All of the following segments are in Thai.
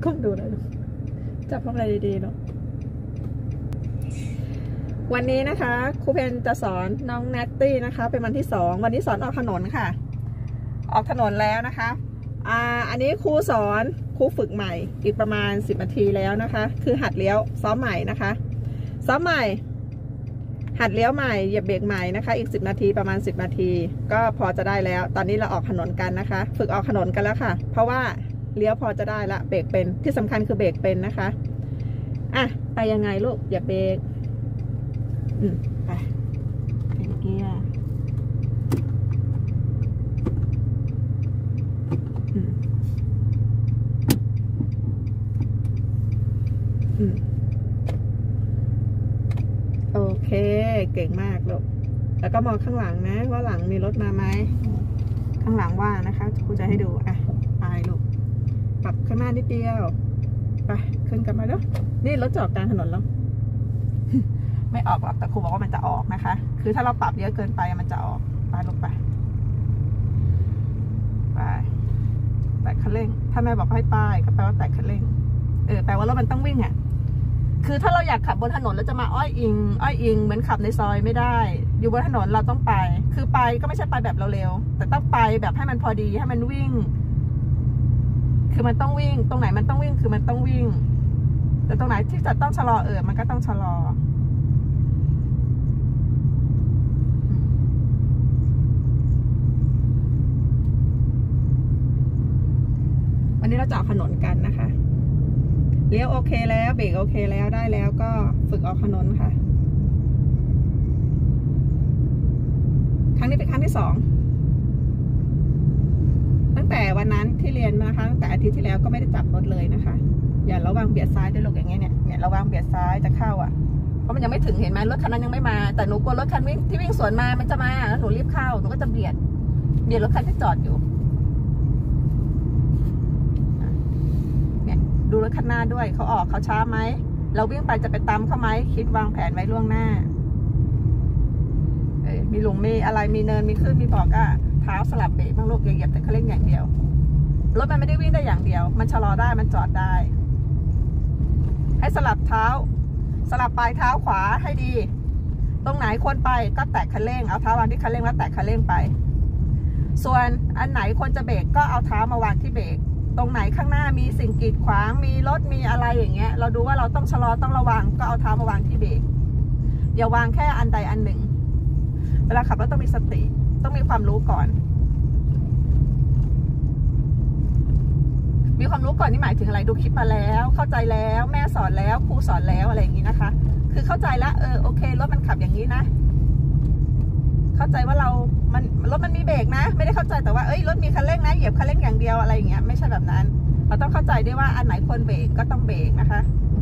ก้มดูเลยจับพวงมาลัยดีๆเนาะวันนี้นะคะครูเพนจะสอนน้องแนตตี้นะคะเป็นวันที่2วันนี้สอนออกถนนค่ะออกถนนแล้วนะคะอันนี้ครูสอนครูฝึกใหม่อีกประมาณ10 นาทีแล้วนะคะคือหัดเลี้ยวซ้อมใหม่นะคะซ้อมใหม่หัดเลี้ยวใหม่เหยียบเบรกใหม่นะคะอีก10 นาทีประมาณ10 นาทีก็พอจะได้แล้วตอนนี้เราออกถนนกันนะคะฝึกออกถนนกันแล้วค่ะเพราะว่าเลี้ยวพอจะได้ละเบรกเป็นที่สำคัญคือเบรกเป็นนะคะไปยังไงลูกเหยียบเบรกไปเป็นเกียร์โอเคเก่งมากลูกแล้วก็มองข้างหลังนะว่าหลังมีรถมาไหมข้างหลังว่างนะคะครูจะให้ดูไปลูกปรับข้างหน้านิดเดียวไปขึ้นกลับมาแล้วนี่รถจอดกลางถนนแล้ว ไม่ออกหรอกแต่ครูบอกว่ามันจะออกนะคะคือถ้าเราปรับเยอะเกินไปมันจะออกไปลงไปแตะคันเร่งถ้าแม่บอกให้ป้ายก็แปลว่าแตะคันเร่งแปลว่ารถมันต้องวิ่งคือถ้าเราอยากขับบนถนนแล้วจะมาอ้อยอิงเหมือนขับในซอยไม่ได้อยู่บนถนนเราต้องไปคือไปก็ไม่ใช่ไปแบบเร็วๆแต่ต้องไปแบบให้มันพอดีให้มันวิ่งคือมันต้องวิ่งตรงไหนมันต้องวิ่งคือมันต้องวิ่งแต่ตรงไหนที่จะต้องชะลอมันก็ต้องชะลอวันนี้เราจะออกถนนกันนะคะเลี้ยวโอเคแล้วเบรกโอเคแล้วได้แล้วก็ฝึกออกถนนค่ะครั้งนี้เป็นครั้งที่2ตั้งแต่วันนั้นที่เรียนนะคะตั้งแต่อาทิตย์ที่แล้วก็ไม่ได้จับรถเลยนะคะอย่าระวังเบียดซ้ายด้วยลูกอย่างเงี้ยเนี่ยระวังเบียดซ้ายจะเข้าเพราะมันยังไม่ถึงเห็นไหมรถคันนั้นยังไม่มาแต่หนูกลัวรถคันที่วิ่งสวนมามันจะมาแล้วหนูรีบเข้าหนูก็จะเบียดรถคันที่จอดอยู่ดูรถคันหน้าด้วยเขาออกเขาช้าไหมเราวิ่งไปจะไปตามเขาไหมคิดวางแผนไว้ล่วงหน้ามีหลุมมีอะไรมีเนินมีขึ้นมีบอกเท้าสลับเบรกบ้างลูกอย่าเหยียบแต่คันเร่งอย่างเดียวรถมันไม่ได้วิ่งได้อย่างเดียวมันชะลอได้มันจอดได้ให้สลับเท้าสลับปลายเท้าขวาให้ดีตรงไหนควรไปก็แตะคันเร่งเอาเท้าวางที่คันเร่งแล้วแตะคันเร่งไปส่วนอันไหนควรจะเบรกก็เอาเท้ามาวางที่เบรกตรงไหนข้างหน้ามีสิ่งกีดขวางมีรถมีอะไรอย่างเงี้ยเราดูว่าเราต้องชะลอต้องระวังก็เอาเท้ามาวางที่เบรกอย่าวางแค่อันใดอันหนึ่งเวลาขับรถต้องมีสติต้องมีความรู้ก่อนมีความรู้ก่อนนี่หมายถึงอะไรดูคลิปมาแล้วเข้าใจแล้วแม่สอนแล้วครูสอนแล้วอะไรอย่างนี้นะคะคือเข้าใจแล้วโอเครถมันขับอย่างนี้นะเข้าใจว่ารถมันมีเบรกนะไม่ได้เข้าใจแต่ว่ารถมีคันเร่งนะเหยียบคันเร่งอย่างเดียวอะไรอย่างเงี้ยไม่ใช่แบบนั้นเราต้องเข้าใจด้วยว่าอันไหนควรเบรกก็ต้องเบรกนะคะ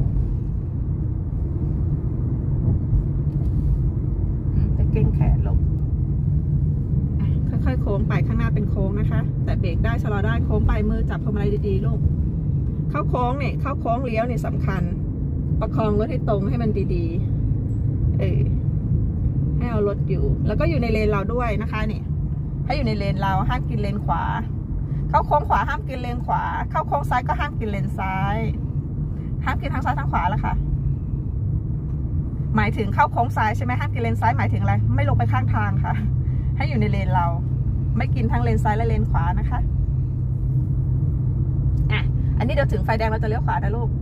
จะเก่งแขนลงค่อยๆโค้งไปข้างหน้าเป็นโค้งนะคะแต่เบรกได้ชะลอได้โค้งไปมือจับพวงมาลัยดีๆลูกเข้าโค้งเนี่ยเข้าโค้งเลี้ยวเนี่ยสำคัญประคองรถให้ตรงให้มันดีๆให้เอารถอยู่แล้วก็อยู่ในเลนเราด้วยนะคะนี่ให้อยู่ในเลนเราห้ามกินเลนขวาเข้าโค้งขวาห้ามกินเลนขวาเข้าโค้งซ้ายก็ห้ามกินเลนซ้ายห้ามกินทางซ้ายทางขวาแล้วค่ะหมายถึงเข้าโค้งซ้ายใช่ไหมห้ามกินเลนซ้ายหมายถึงอะไรไม่ลงไปข้างทางค่ะให้อยู่ในเลนเราไม่กินทั้งเลนซ้ายและเลนขวานะคะอันนี้เดี๋ยวถึงไฟแดงเราจะเลี้ยวขวานะลูก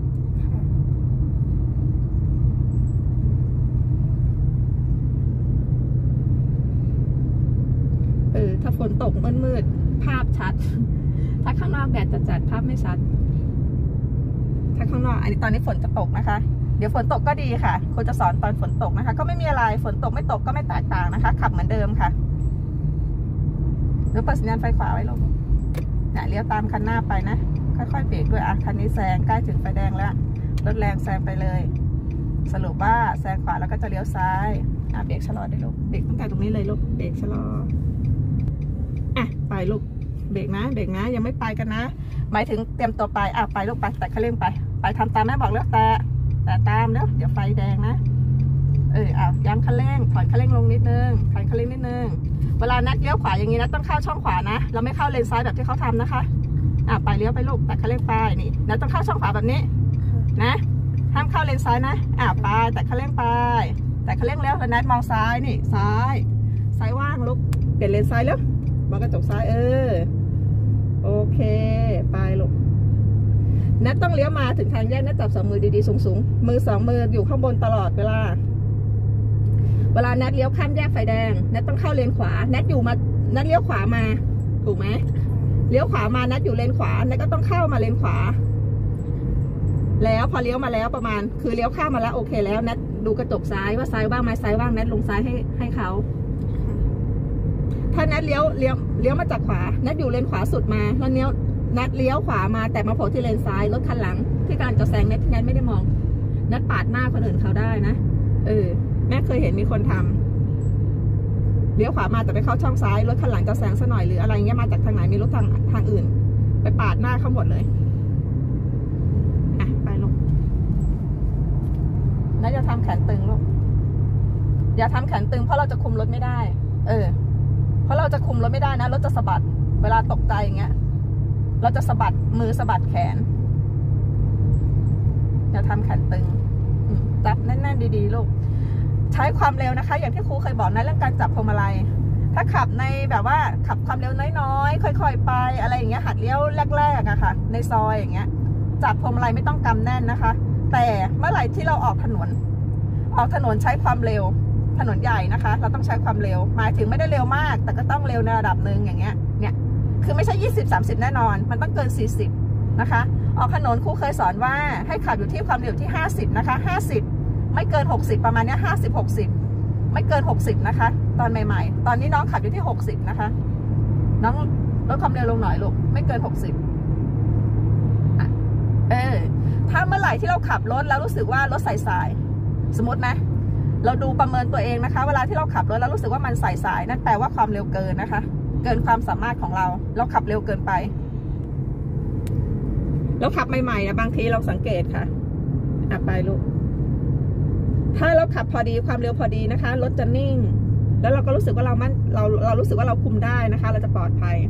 ถ้าฝนตกมืดภาพชัดถ้าข้างนอกแดดจัดภาพไม่ชัดถ้าข้างนอกอันนี้ตอนนี้ฝนจะตกนะคะเดี๋ยวฝนตกก็ดีค่ะครูจะสอนตอนฝนตกนะคะก็ไม่มีอะไรฝนตกไม่ตกก็ไม่แตกต่างนะคะขับเหมือนเดิมค่ะหรือเปิดสัญญาณไฟขวาไว้ลงเลี้ยวตามคันหน้าไปนะค่อยๆเบรกด้วยคันนี้แซงใกล้ถึงไฟแดงแล้วรถแรงแซงไปเลยสรุปว่าแซงขวาแล้วก็จะเลี้ยวซ้ายเบรกชะลอได้ลูกเบรกตั้งแต่ตรงนี้เลยลูกเบรกชะลอไปลูกเบรกนะยังไม่ไปกันนะหมายถึงเตรียมตัวไปไปลูกไปแต่คันเร่งไปทำตามแม่บอกแล้วแต่ตามแล้วเดี๋ยวไฟแดงนะย้ำคันเร่งถอยคันเร่งลงนิดนึงถอยคันเร่งนิดนึงเวลานัดเลี้ยวขวาอย่างนี้นะต้องเข้าช่องขวานะเราไม่เข้าเลนซ้ายแบบที่เขาทำนะคะไปเลี้ยวไปลูกแต่คันเร่งไปนี่แล้วต้องเข้าช่องขวาแบบนี้นะห้ามเข้าเลนซ้ายนะไปแต่คันเร่งไปแต่คันเร่งแล้วนัดมองซ้ายนี่ซ้ายว่างลูกเปลี่ยนเลนซ้ายแล้วมองกระจกซ้ายโอเคไปลูกนัดต้องเลี้ยวมาถึงทางแยกนัดจับ2 มือดีๆสูงๆมือ2 มืออยู่ข้างบนตลอดเวลานัดเลี้ยวข้ามแยกไฟแดงนัดต้องเข้าเลนขวานัดเลี้ยวขวามาถูกไหมเลี้ยวขวามานัดอยู่เลนขวานัดก็ต้องเข้ามาเลนขวาแล้วพอเลี้ยวมาแล้วประมาณคือเลี้ยวข้ามมาแล้วโอเคแล้วนัดดูกระจกซ้ายว่าซ้ายว่างไหมซ้ายว่างนัดลงซ้ายให้เขาถ้านัดเลี้ยวมาจากขวานัดอยู่เลนขวาสุดมาแล้วนัดเลี้ยวขวามาแต่มาโผล่ที่เลนซ้ายรถคันหลังที่การจะแซงนัดไม่ได้มองนัดปาดหน้าคนอื่นเขาได้นะแม่เคยเห็นมีคนทำเลี้ยวขวามาแต่ไปเข้าช่องซ้ายรถคันหลังจะแซงซะหน่อยหรืออะไรเงี้ยมาจากทางไหนมีรถทางอื่นไปปาดหน้าเขาหมดเลยไปลูกนัดอย่าทำแขนตึงลูกอย่าทำแขนตึงเพราะเราจะคุมรถไม่ได้เพราะเราจะคุมรถไม่ได้นะรถจะสะบัดเวลาตกใจอย่างเงี้ยเราจะสะบัดมือสะบัดแขนอย่าทำแขนตึงจับแน่นๆดีๆลูกใช้ความเร็วนะคะอย่างที่ครูเคยบอกนะเรื่องการจับพวงมาลัยถ้าขับในแบบว่าขับความเร็วน้อยๆค่อยๆไปอะไรอย่างเงี้ยหัดเลี้ยวแรกๆอะค่ะในซอยอย่างเงี้ยจับพวงมาลัยไม่ต้องกำแน่นนะคะแต่เมื่อไหร่ที่เราออกถนนใช้ความเร็วถนนใหญ่นะคะเราต้องใช้ความเร็วหมายถึงไม่ได้เร็วมากแต่ก็ต้องเร็วในระดับหนึ่งอย่างเงี้ยคือไม่ใช่20-30แน่นอนมันต้องเกิน40นะคะออกถนนครูเคยสอนว่าให้ขับอยู่ที่ความเร็วที่50นะคะ50ไม่เกิน60ประมาณนี้50-60ไม่เกิน60นะคะตอนใหม่ๆตอนนี้น้องขับอยู่ที่60นะคะน้องลดความเร็วลงหน่อยลูกไม่เกิน60ถ้าเมื่อไหร่ที่เราขับรถแล้วรู้สึกว่ารถสายสมมตินะเราดูประเมินตัวเองนะคะเวลาที่เราขับรถแล้วรู้สึกว่ามันสายนั่นแปลว่าความเร็วเกินนะคะเกินความสามารถของเราขับเร็วเกินไปเราขับใหม่ๆบางทีเราสังเกตค่ะไปลูกถ้าเราขับพอดีความเร็วพอดีนะคะรถจะนิ่งแล้วเราก็รู้สึกว่าเรารู้สึกว่าเราคุมได้นะคะเราจะปลอดภัย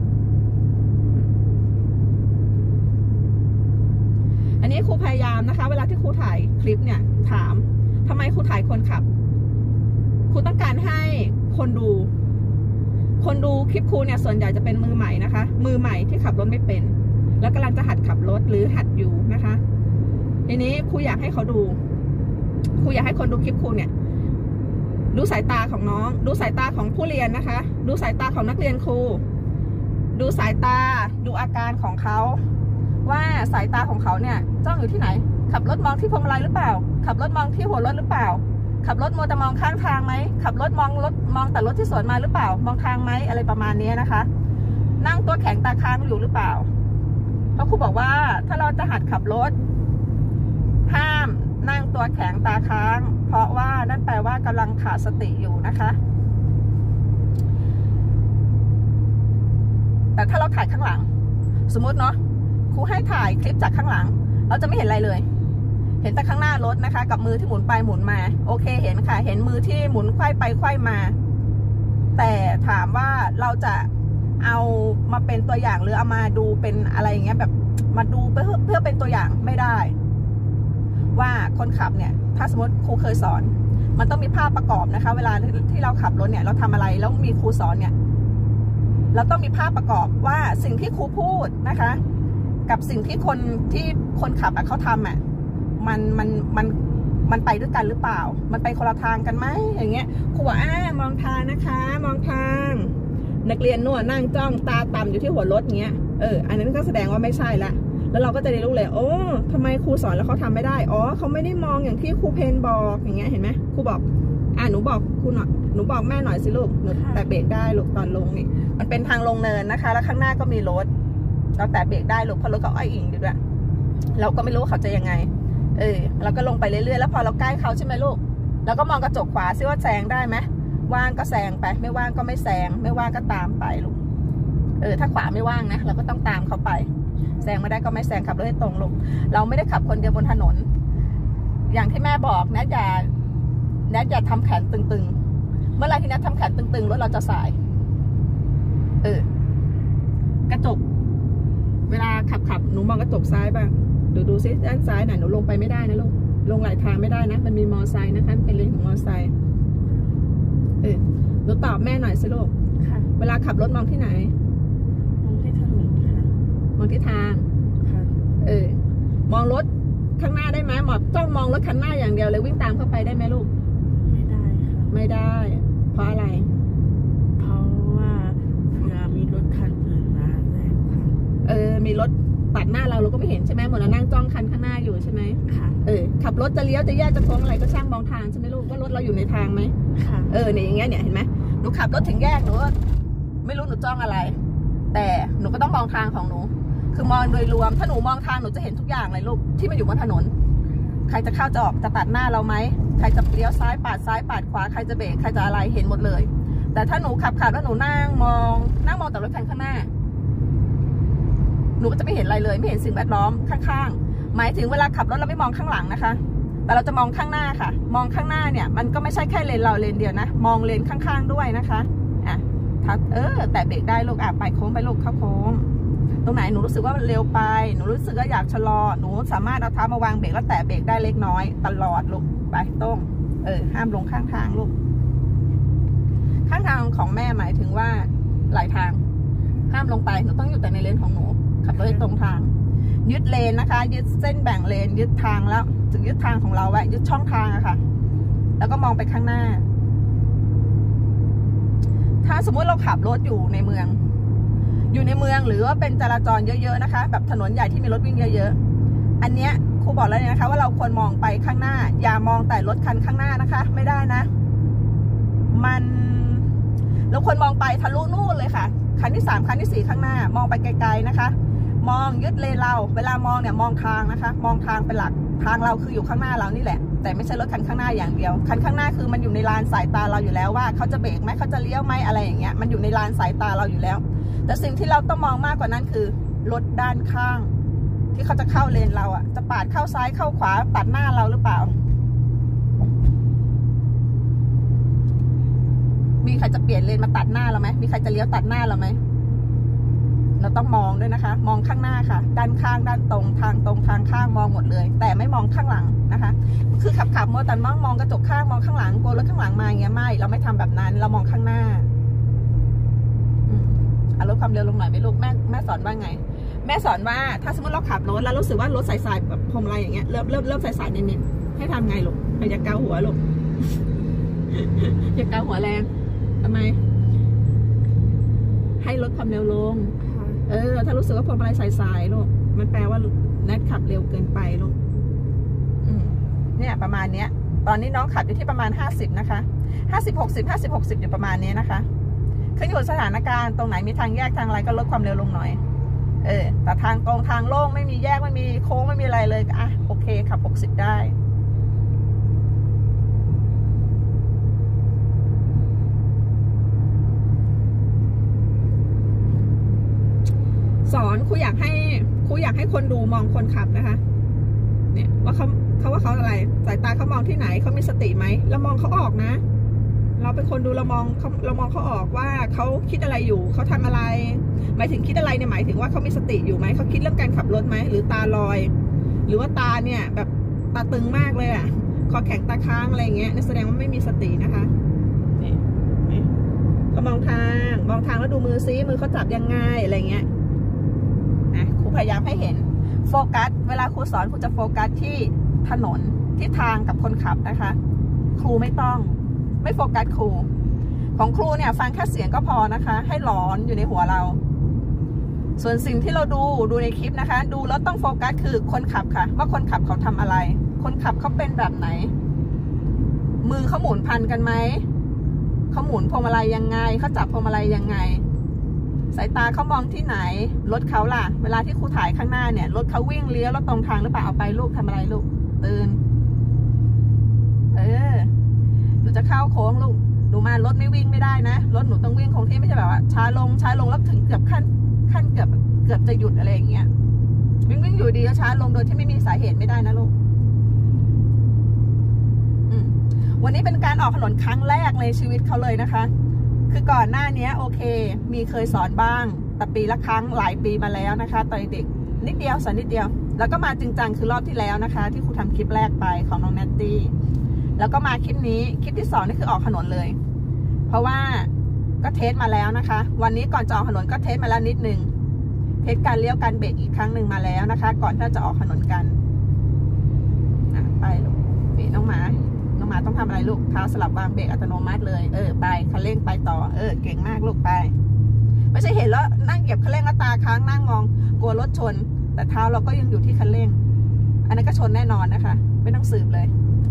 อันนี้ครูพยายามนะคะเวลาที่ครูถ่ายคลิปเนี่ยถามทำไมครูถ่ายคนขับครูต้องการให้คนดูคลิปครูเนี่ยส่วนใหญ่จะเป็นมือใหม่นะคะมือใหม่ที่ขับรถไม่เป็นแล้วกำลังจะหัดขับรถหรือหัดอยู่นะคะทีนี้ครูอยากให้เขาดูครูอยากให้คนดูคลิปครูเนี่ยดูสายตาของน้องดูสายตาของผู้เรียนนะคะดูสายตาของนักเรียนครูดูสายตาดูอาการของเขาว่าสายตาของเขาเนี่ยจ้องอยู่ที่ไหนขับรถมองที่พวงมาลัยหรือเปล่าขับรถมองที่หัวรถหรือเปล่าขับรถมัวแต่มองข้างทางไหมขับรถมองแต่รถที่สวนมาหรือเปล่ามองทางไหมอะไรประมาณนี้นะคะนั่งตัวแข็งตาค้างอยู่หรือเปล่าเพราะครูบอกว่าถ้าเราจะหัดขับรถห้ามนั่งตัวแข็งตาค้างเพราะว่านั่นแปลว่ากำลังขาดสติอยู่นะคะแต่ถ้าเราถ่ายข้างหลังสมมติเนาะครูให้ถ่ายคลิปจากข้างหลังเราจะไม่เห็นอะไรเลยเห็นแต่ข้างหน้ารถนะคะกับมือที่หมุนไปหมุนมาโอเคเห็นค่ะเห็นมือที่หมุนไขว้ไปไขว้มาแต่ถามว่าเราจะเอามาเป็นตัวอย่างหรือเอามาดูเป็นอะไรอย่างเงี้ยแบบมาดูเพื่อเป็นตัวอย่างไม่ได้ว่าคนขับเนี่ยถ้าสมมติครูเคยสอนมันต้องมีภาพประกอบนะคะเวลาที่เราขับรถเนี่ยเราทำอะไรแล้วมีครูสอนเนี่ยเราต้องมีภาพประกอบว่าสิ่งที่ครูพูดนะคะกับสิ่งที่คนขับเขาทำมันไปด้วยกันหรือเปล่ามันไปคนละทางกันไหมอย่างเงี้ยครูว่ามองทางนะคะมองทางนักเรียนนวดนั่งจ้องตาต่ำอยู่ที่หัวรถเงี้ยอันนั้นก็แสดงว่าไม่ใช่ละแล้วเราก็จะได้รู้เลยโอ้ทำไมครูสอนแล้วเขาทำไม่ได้อ๋อเขาไม่ได้มองอย่างที่ครูเพนบอกอย่างเงี้ยเห็นไหมครูบอกหนูบอกครูหน่อยหนูบอกแม่หน่อยสิลูกหนูแต่เบรกได้ลูกตอนลงนี่มันเป็นทางลงเนินนะคะแล้วข้างหน้าก็มีรถเราแต่เบรกได้ลูกเพราะรถเขาอ้อยอิงอยู่ด้วยเราก็ไม่รู้เขาจะยังไงเราก็ลงไปเรื่อยๆแล้วพอเราใกล้เขาใช่ไหมลูกเราก็มองกระจกขวาซิว่าแซงได้ไหมว่างก็แซงไปไม่ว่างก็ไม่แซงไม่ว่างก็ตามไปลูกถ้าขวาไม่ว่างนะเราก็ต้องตามเขาไปแซงไม่ได้ก็ไม่แซงขับรถให้ตรงลูกเราไม่ได้ขับคนเดียวบนถนนอย่างที่แม่บอกนะอย่าทำแขนตึงๆเมื่อไรที่นัดทำแขนตึงๆรถเราจะสายกระจกเวลาขับหนูมองกระจกซ้ายป่ะดูซิด้านซ้ายน่ะหนูลงไปไม่ได้นะลูกลงหลายทางไม่ได้นะมันมีมอไซค์นะคะเป็นเลนของมอไซค์หนูตอบแม่หน่อยสิลูกค่ะเวลาขับรถมองที่ไหนมองที่ถนนค่ะมองที่ทางค่ะมองรถข้างหน้าได้ไหมหมอบจ้องมองรถคันหน้าอย่างเดียวเลยวิ่งตามเข้าไปได้ไหมลูกไม่ได้ค่ะไม่ได้เพราะอะไรเพราะว่าเวลามีรถคันอื่นมาค่ะมีรถตัดหน้าเราก็ไม่เห็นใช่ไหมหมดแล้วนั่งจ้องคันข้างหน้าอยู่ใช่ไหมค่ะขับรถจะเลี้ยวจะแยกจะโค้งอะไรก็ช่างมองทางใช่ไหมลูกว่ารถเราอยู่ในทางไหมค่ะเนี่ยอย่างเงี้ยเนี่ยเห็นไหมหนูขับรถถึงแยกหนูไม่รู้หนูจ้องอะไร แต่หนูก็ต้องมองทางของหนูคือมองโดยรวมถ้าหนูมองทางหนูจะเห็นทุกอย่างเลยลูกที่มันอยู่บนถนนใครจะเข้าจะออกจะตัดหน้าเราไหมใครจะเลี้ยวซ้ายปาดซ้ายปาดขวาใครจะเบรกใครจะอะไรเห็นหมดเลยแต่ถ้าหนูขับแล้วหนูนั่งมองแต่รถคันข้างหน้าหนูก็จะไม่เห็นอะไรเลยไม่เห็นสิ่งแวดล้อมข้างๆหมายถึงเวลาขับรถเราไม่มองข้างหลังนะคะแต่เราจะมองข้างหน้าค่ะมองข้างหน้าเนี่ยมันก็ไม่ใช่แค่เลนเราเลนเดียวนะมองเลนข้างๆด้วยนะคะแต่เบรกได้ลูกไปโค้งไปลูกเข้าโค้งตรงไหนหนูรู้สึกว่าเร็วไปหนูรู้สึกว่าอยากชะลอหนูสามารถเอาเท้ามาวางเบรกแล้วแตะเบรกได้เล็กน้อยตลอดลูกไปต้งห้ามลงข้างทางลูกข้างทางของแม่หมายถึงว่าหลายทางห้ามลงไปหนูต้องอยู่แต่ในเลนของหนูขับรถตรงทางยึดเลนนะคะยึดเส้นแบ่งเลนยึดทางแล้วถึงยึดทางของเราไว้ยึดช่องทางอะค่ะแล้วก็มองไปข้างหน้าถ้าสมมุติเราขับรถอยู่ในเมืองหรือว่าเป็นจราจรเยอะๆนะคะแบบถนนใหญ่ที่มีรถวิ่งเยอะๆอันเนี้ยครูบอกแล้วนะคะว่าเราควรมองไปข้างหน้าอย่ามองแต่รถคันข้างหน้านะคะไม่ได้นะเราควรมองไปทะลุนู่นเลยค่ะคันที่3คันที่4ข้างหน้ามองไปไกลๆนะคะมองยึดเลนเราเวลามองเนี่ยมองทางนะคะมองทางเป็นหลักทางเราคืออยู่ข้างหน้าเรานี่แหละแต่ไม่ใช่รถคันข้างหน้าอย่างเดียวคันข้างหน้าคือมันอยู่ในลานสายตาเราอยู่แล้วว่าเขาจะเบรกไหมเขาจะเลี้ยวไหมอะไรอย่างเงี้ยมันอยู่ในลานสายตาเราอยู่แล้วแต่สิ่งที่เราต้องมองมากกว่านั้นคือรถด้านข้างที่เขาจะเข้าเลนเราจะปาดเข้าซ้ายเข้าขวาตัดหน้าเราหรือเปล่ามีใครจะเปลี่ยนเลนมาตัดหน้าเราไหมมีใครจะเลี้ยวตัดหน้าเราไหมเราต้องมองด้วยนะคะมองข้างหน้าค่ะด้านข้างด้านตรงทางข้างมองหมดเลยแต่ไม่มองข้างหลังนะคะคือขับมัวแต่มองกระจกข้างมองข้างหลังกลัวรถข้างหลังมาอย่างเงี้ยไม่เราไม่ทำแบบนั้นเรามองข้างหน้าลดความเร็วลงหน่อยไหมลูกแม่สอนว่าไงแม่สอนว่าถ้าสมมติเราขับรถแล้วรู้สึกว่ารถสายแบบพรมอะไรอย่างเงี้ยเริ่มสายนิดๆให้ทำไงลูกอย่าเกาหัวลูก อย่าเกาหัวแรงทำไมให้ลดความเร็วลงถ้ารู้สึกว่าพวงมาลัยสายลูกมันแปลว่าแนทขับเร็วเกินไปลูกเนี่ยประมาณเนี้ยตอนนี้น้องขับอยู่ที่ประมาณ50นะคะ50-60อยู่ประมาณนี้นะคะขึ้นอยู่สถานการณ์ตรงไหนมีทางแยกทางอะไรก็ลดความเร็วลงหน่อยแต่ทางตรงทางโล่งไม่มีแยกไม่มีโค้งไม่มีอะไรเลยโอเคขับ60ได้สอนครูอยากให้คนดูมองคนขับนะคะเนี่ยว่าเขาอะไรสายตาเขามองที่ไหนเขามีสติไหมเรามองเขาออกนะเราเป็นคนดูเรามองเขาออกว่าเขาคิดอะไรอยู่เขาทำอะไรหมายถึงคิดอะไรเนี่ยหมายถึงว่าเขามีสติอยู่ไหมเขาคิดเรื่องการขับรถไหมหรือตาลอยหรือว่าตาเนี่ยแบบตาตึงมากเลยคอแข็งตาค้างอะไรเงี้ยนี่แสดงว่าไม่มีสตินะคะนี่ก็มองทางแล้วดูมือซิมือเขาจับยังไงอะไรเงี้ยครูพยายามให้เห็นโฟกัสเวลาครูสอนครูจะโฟกัสที่ถนนที่ทางกับคนขับนะคะครูไม่โฟกัสครูของครูเนี่ยฟังแค่เสียงก็พอนะคะให้หลอนอยู่ในหัวเราส่วนสิ่งที่เราดูในคลิปนะคะดูแล้วต้องโฟกัสคือคนขับค่ะว่าคนขับเขาทำอะไรคนขับเขาเป็นแบบไหนมือเขาหมุนพันกันไหมเขาหมุนพวงมาลัยยังไงเขาจับพวงมาลัยยังไงสายตาเขามองที่ไหนรถเขาล่ะเวลาที่ครูถ่ายข้างหน้าเนี่ยรถเขาวิ่งเลี้ยวแล้วตรงทางหรือเปล่าเอาไปลูกทำอะไรลูกตื่นหนูจะเข้าโค้งลูกหนูมารถไม่วิ่งไม่ได้นะรถหนูต้องวิ่งคงที่ไม่ใช่แบบว่าช้าลงแล้วถึงเกือบขั้นเกือบจะหยุดอะไรอย่างเงี้ยวิ่งอยู่ดีก็ช้าลงโดยที่ไม่มีสาเหตุไม่ได้นะลูกวันนี้เป็นการออกถนนครั้งแรกในชีวิตเขาเลยนะคะคือก่อนหน้านี้โอเคมีเคยสอนบ้างแต่ปีละครั้งหลายปีมาแล้วนะคะตอนเด็กนิดเดียวสอนนิดเดียวแล้วก็มาจริงจังคือรอบที่แล้วนะคะที่ครูทำคลิปแรกไปของน้องแนตตี้แล้วก็มาคลิปนี้คลิปที่2นี่คือออกถนนเลยเพราะว่าก็เทสมาแล้วนะคะวันนี้ก่อนจะออกถนนก็เทสมาแล้วนิดนึงเทสการเลี้ยวการเบรกอีกครั้งหนึ่งมาแล้วนะคะก่อนที่จะออกถนนกันไปลูกนี่น้องหมาต้องทำอะไรลูกเท้าสลับวางเบรกอัตโนมัติเลยไปคันเร่งไปต่อเก่งมากลูกไปไม่ใช่เห็นแล้วนั่งเหยียบคันเร่งแล้วตาค้างนั่งมองกลัวรถชนแต่เท้าเราก็ยังอยู่ที่คันเร่งอันนั้นก็ชนแน่นอนนะคะไม่ต้องสืบเลย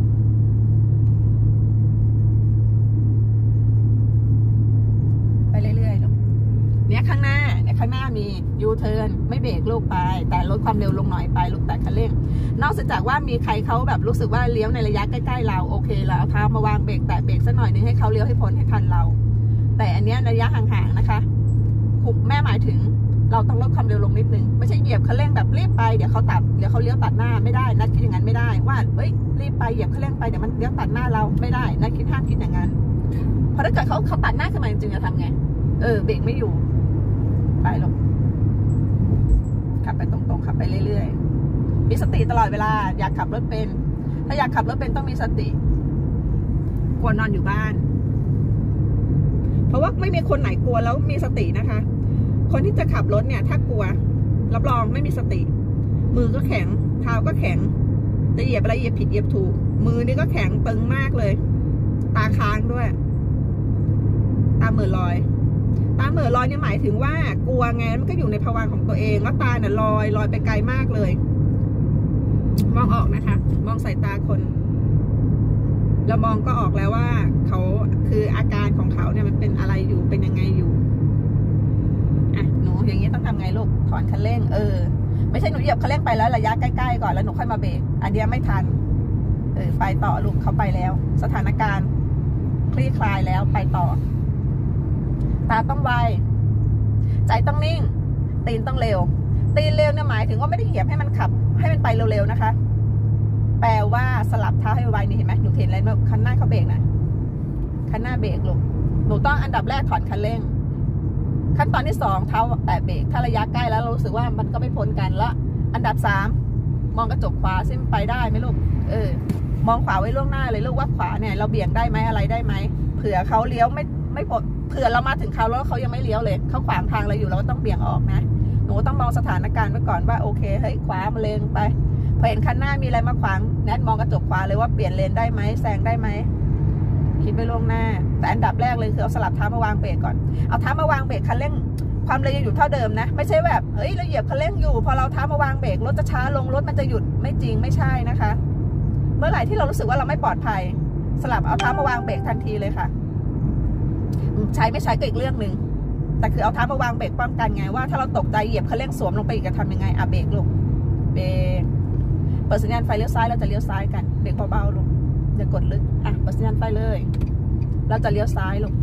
ไปเรื่อยๆลูกเนี่ยข้างหน้ามียูเทิร์นไม่เบรกลูกไปแต่ลดความเร็วลงหน่อยไปลูกแต่คันเร่งนอกจากว่ามีใครเขาแบบรู้สึกว่าเลี้ยวในระยะใกล้ๆเราโอเคแล้วเอาเท้ามาวางเบรกแต่เบรกสักหน่อยนึงให้เขาเลี้ยวให้พ้นให้ทันเราแต่อันนี้ระยะห่างๆนะคะแม่หมายถึงเราต้องลดความเร็วลงนิดนึงไม่ใช่เหยียบคันเร่งแบบรีบไปเดี๋ยวเขาเลี้ยวตัดหน้าไม่ได้นัดคิดอย่างนั้นไม่ได้ว่ารีบไปเหยียบคันเร่งไปเดี๋ยวมันเลี้ยวตัดหน้าเราไม่ได้นัดคิดห้ามคิดอย่างนั้นเพราะถ้าเกิดเขาตัดหน้าขึ้นมาจริงๆจะทำไงเบรกไม่อยู่ไปหรอกขับไปตรงๆขับไปเรื่อยๆมีสติตลอดเวลาอยากขับรถเป็นถ้าอยากขับรถเป็นต้องมีสติกลัวนอนอยู่บ้านเพราะว่าไม่มีคนไหนกลัวแล้วมีสตินะคะคนที่จะขับรถเนี่ยถ้ากลัวรับรองไม่มีสติมือก็แข็งเท้าก็แข็งจะเหยียบอะไรเหยียบผิดเหยียบถูกมือนี่ก็แข็งตึงมากเลยตาค้างด้วยตาเหม่อลอยเนี่ยหมายถึงว่ากลัวไงมันก็อยู่ในภวังค์ของตัวเองแล้วตาเนี่ยลอยไปไกลมากเลยมองออกนะคะมองสายตาคนเรามองก็ออกแล้วว่าเขาคืออาการของเขาเนี่ยมันเป็นอะไรอยู่เป็นยังไงอยู่หนูอย่างนี้ต้องทำไงลูกถอนคันเร่งไม่ใช่หนูเหยียบคันเร่งไปแล้วระยะใกล้ๆก่อนแล้วหนูค่อยมาเบรกอันเดียวไม่ทันไปต่อลูกเขาไปแล้วสถานการณ์คลี่คลายแล้วไปต่อตาต้องไวใจต้องนิ่งตีนต้องเร็วตีนเร็วเนี่ยหมายถึงว่าไม่ได้เหยียบให้มันขับให้มันไปเร็วๆนะคะแปลว่าสลับเท้าให้ไวนี่เห็นไหมหนูเห็นอะไรคันหน้าเขาเบรกนะคันหน้าเบรกลูกหนูต้องอันดับแรกถอนคันเร่งขั้นตอนที่2เท้าแตะเบรกถ้าระยะใกล้แล้วเรารู้สึกว่ามันก็ไม่พ้นกันแล้วอันดับ3มองกระจกขวาซิไปได้ไหมลูกมองขวาไว้ล่วงหน้าเลยลูกว่าขวาเนี่ยเราเบี่ยงได้ไหมอะไรได้ไหมเผื่อเขาเลี้ยวไม่พ้นเผื่อเรามาถึงเขาแล้วเขายังไม่เลี้ยวเลยเขาขวางทางเราอยู่เราก็ต้องเบี่ยงออกนะหนูต้องมองสถานการณ์ไว้ก่อนว่าโอเคเฮ้ยขวามาเลนไปพอเห็นคันหน้ามีอะไรมาขวางแนทมองกระจกขวาเลยว่าเปลี่ยนเลนได้ไหมแซงได้ไหมคิดไว้ล่วงหน้าแต่อันดับแรกเลยคือเอาสลับเท้ามาวางเบรกก่อนเอาเท้ามาวางเบรกคันเร่งความเร็วอยู่เท่าเดิมนะไม่ใช่แบบเราเหยียบคันเร่งอยู่พอเราเท้ามาวางเบรกรถจะช้าลงรถมันจะหยุดไม่จริงไม่ใช่นะคะเมื่อไหร่ที่เรารู้สึกว่าเราไม่ปลอดภัยสลับเอาเท้ามาวางเบรกทันทีเลยค่ะใช้ไม่ใช้ก็อีกเรื่องหนึ่งแต่คือเอาเท้ามาวางเบรกป้องกันไงว่าถ้าเราตกใจเหยียบคันเร่งสวมลงไปอีกจะทำยังไงเบรกลงเบรกเปิดสัญญาณไฟเลี้ยวซ้ายเราจะเลี้ยวซ้ายกันเบรกเบาๆลงอย่ากดลึกเปิดสัญญาณไฟเลยเราจะเลี้ยวซ้ายลง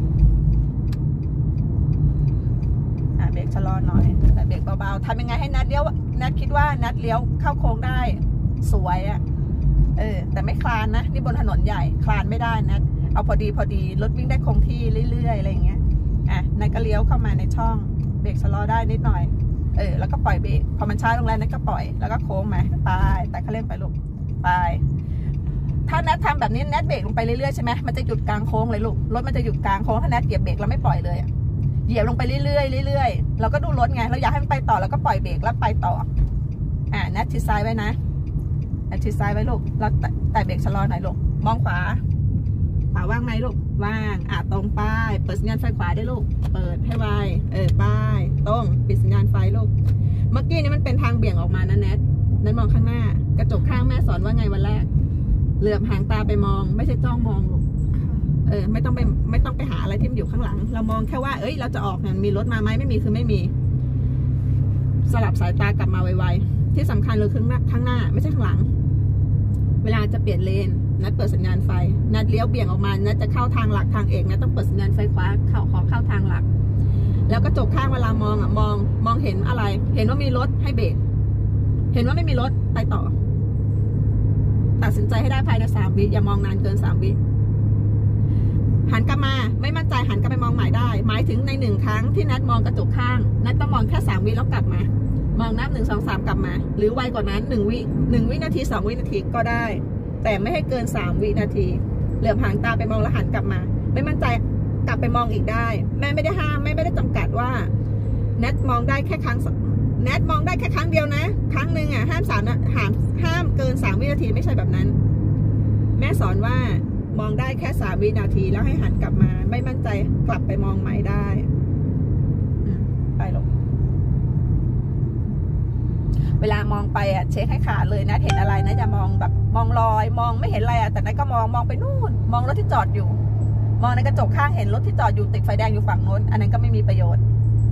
เบรกชะลอหน่อยแต่เบรกเบาๆทำยังไงให้นัดเลี้ยวนัดคิดว่านัดเลี้ยวเข้าโค้งได้สวยแต่ไม่คลานนะนี่บนถนนใหญ่คลานไม่ได้นะเอาพอดีรถวิ่งได้คงที่เรื่อยๆอะไรอย่างเงี้ยนัดก็เลี้ยวเข้ามาในช่องเบรกชะลอได้นิดหน่อยแล้วก็ปล่อยเบรกพอมันช้าลงแล้วนัดก็ปล่อยแล้วก็โค้งมาไปแต่เขาเร่งไปลูกไปถ้านัดทำแบบนี้นัดเบรกลงไปเรื่อยๆใช่ไหมมันจะหยุดกลางโค้งเลยลูกรถมันจะหยุดกลางโค้งถ้านัดเหยียบเบรกแล้วไม่ปล่อยเลยเหยียบลงไปเรื่อยๆเราก็ดูรถไงเราอยากให้มันไปต่อแล้วก็ปล่อยเบรกแล้วไปต่อนัดชิดซ้ายไว้นะนัดชิดซ้ายไว้ลูกแล้วแต่เบรกชะลอหน่อยลูกมองขวาว่างไหมลูกว่างตรงป้ายเปิดสัญญาณไฟขวาได้ลูกเปิดให้ไวป้ายตรงปิดสัญญาณไฟลูกเมื่อกี้นี้มันเป็นทางเบี่ยงออกมานะแนทมองข้างหน้ากระจกข้างแม่สอนว่าไงวันแรกเหลือบหางตาไปมองไม่ใช่จ้องมองลูกไม่ต้องไปหาอะไรที่มันอยู่ข้างหลังเรามองแค่ว่าเราจะออกเนี่ยมีรถมาไหมไม่มีคือไม่มีสลับสายตากลับมาไวๆที่สำคัญเลยคือข้างหน้าไม่ใช่ข้างหลังเวลาจะเปลี่ยนเลนนัดเปิดสัญญาณไฟนัดเลี้ยวเบี่ยงออกมานัดจะเข้าทางหลักทางเอกนัดต้องเปิดสัญญาณไฟขวาเข้าทางหลักแล้วก็จกข้างเวลามองมองเห็นอะไรเห็นว่ามีรถให้เบรกเห็นว่าไม่มีรถไปต่อตัดสินใจให้ได้ภายใน3 วิอย่ามองนานเกิน3 วิหันกลับมาไม่มั่นใจหันกลับไปมองใหม่ได้หมายถึงใน1 ครั้งที่นัดมองกระจกข้างนัดต้องมองแค่3 วิแล้วกลับมามองนับ1 2 3กลับมาหรือไวกว่านั้น1 วินาที2 วินาทีก็ได้แต่ไม่ให้เกิน3 วินาทีเหลือบหางตาไปมองแล้วหันกลับมาไม่มั่นใจกลับไปมองอีกได้แม่ไม่ได้ห้ามไม่ได้จำกัดว่านัดมองได้แค่ครั้งแนทมองได้แค่ครั้งเดียวนะครั้งหนึ่งห้ามเกิน3 วินาทีไม่ใช่แบบนั้นแม่สอนว่ามองได้แค่3 วินาทีแล้วให้หันกลับมาไม่มั่นใจกลับไปมองใหม่ได้ไปลงเวลามองไปเช็คให้ขาดเลยนะเห็นอะไรนะอย่ามองแบบมองลอยมองไม่เห็นอะไรแต่นั้นก็มองไปนู่นมองรถที่จอดอยู่มองในกระจกข้างเห็นรถที่จอดอยู่ติดไฟแดงอยู่ฝั่งโน้นอันนั้นก็ไม่มีประโยชน์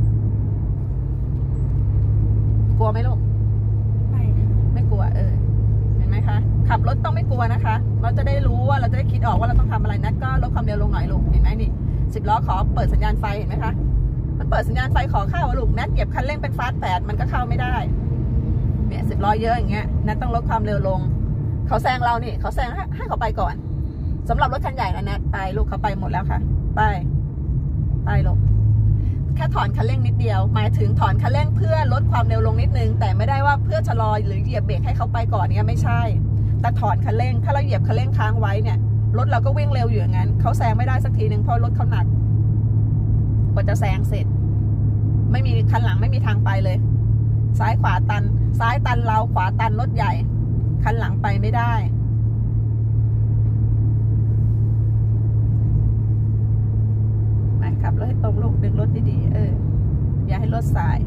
กลัวไหมลูกไม่กลัวเห็นไหมคะขับรถต้องไม่กลัวนะคะเราจะได้รู้ว่าเราจะได้คิดออกว่าเราต้องทำอะไรนัดก็ลดความเร็วลงหน่อยลูกเห็นไหมนี่10 ล้อขอเปิดสัญญาณไฟเห็นไหมคะมันเปิดสัญญาณไฟขอเข้าลูกนัดเหยียบคันเร่งเป็นฟาสต์8มันก็เข้าไม่ได้เนี่ย10 ล้อเยอะอย่างเงี้ยนัดต้องลดความเร็วลงเขาแซงเรานี่เขาแซงให้เขาไปก่อนสำหรับรถคันใหญ่นะนัดไปลูกเขาไปหมดแล้วค่ะไปลูกแค่ถอนคันเร่งนิดเดียวหมายถึงถอนคันเร่งเพื่อลดความเร็วลงนิดนึงแต่ไม่ได้ว่าเพื่อชะลอหรือเหยียบเบรกให้เขาไปก่อนเนี่ยไม่ใช่แต่ถอนคันเร่งถ้าเราเหยียบคันเร่งค้างไว้เนี่ยรถเราก็วิ่งเร็วอยู่อย่างนั้นเขาแซงไม่ได้สักทีนึงเพราะรถเขาหนักกว่าจะแซงเสร็จไม่มีคันหลังไม่มีทางไปเลยซ้ายขวาตันซ้ายตันเราขวาตันรถใหญ่คันหลังไปไม่ได้ขับรถให้ตรงลูกดึงรถดีๆอย่าให้รถสาย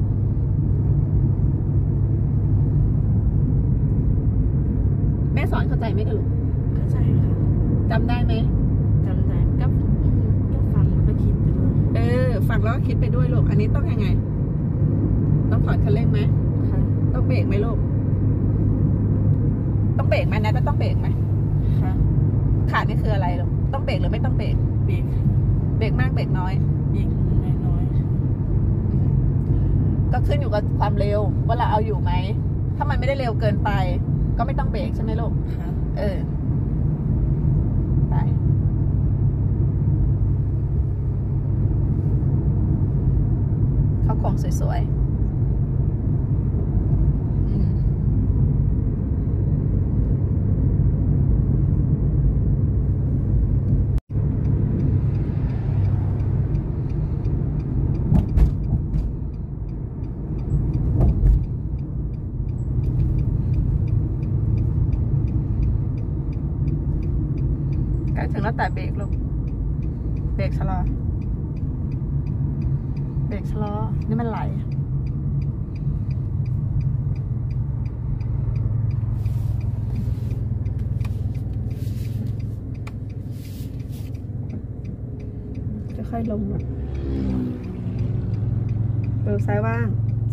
แม่สอนเข้าใจไหมลูกเข้าใจค่ะจำได้ไหมจำได้ก็ฟังแล้วก็คิดไปด้วยฟังแล้วก็คิดไปด้วยลูกอันนี้ต้องยังไงต้องถอนคันเร่งไหมค่ะต้องเบรกไหมลูกต้องเบรกไหมนะต้องเบรกไหมค่ะขาดนี่คืออะไรลูกต้องเบรกหรือไม่ต้องเบรกเบรกเบรกมากเบรกน้อยเบรกน้อยก็ขึ้นอยู่กับความเร็วว่าเราเอาอยู่ไหมถ้ามันไม่ได้เร็วเกินไปก็ไม่ต้องเบรกใช่ไหมลูกค่ะไปเขาคงสวยๆถึงแล้วแต่เบรกลูกเบรกชะลอนี่มันไหลจะค่อยลงซ้ายว่าง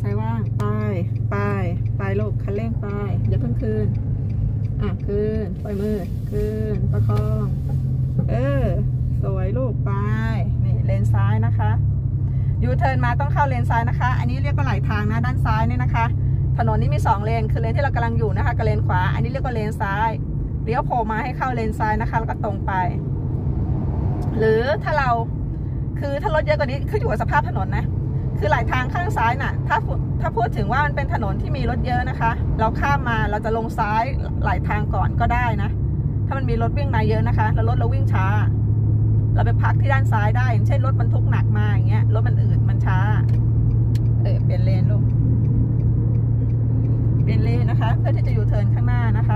ไปลูกคันเร่งไปอย่าเพิ่งคืนคืนปล่อยมือคืนประคองสวยลูกไปนี่เลนซ้ายนะคะยูเทิร์นมาต้องเข้าเลนซ้ายนะคะอันนี้เรียกว่าไหลทางนะด้านซ้ายนี่นะคะถนนนี้มี2 เลนคือเลนที่เรากำลังอยู่นะคะกับเลนขวาอันนี้เรียกว่าเลนซ้ายเลี้ยวโผล่มาให้เข้าเลนซ้ายนะคะแล้วก็ตรงไปหรือถ้ารถเยอะกว่านี้ขึ้นอยู่กับสภาพถนนนะคือไหลทางข้างซ้ายน่ะถ้าพูดถึงว่ามันเป็นถนนที่มีรถเยอะนะคะเราข้ามมาเราจะลงซ้ายไหลทางก่อนก็ได้นะถ้ามันมีรถวิ่งมาเยอะนะคะแล้วรถเราวิ่งช้าเราไปพักที่ด้านซ้ายได้อย่างเช่นรถบรรทุกหนักมาอย่างเงี้ยรถมันอืดมันช้าเปลี่ยนเลนลูกเปลี่ยนเลนนะคะเพื่อที่จะยูเทิร์นข้างหน้านะคะ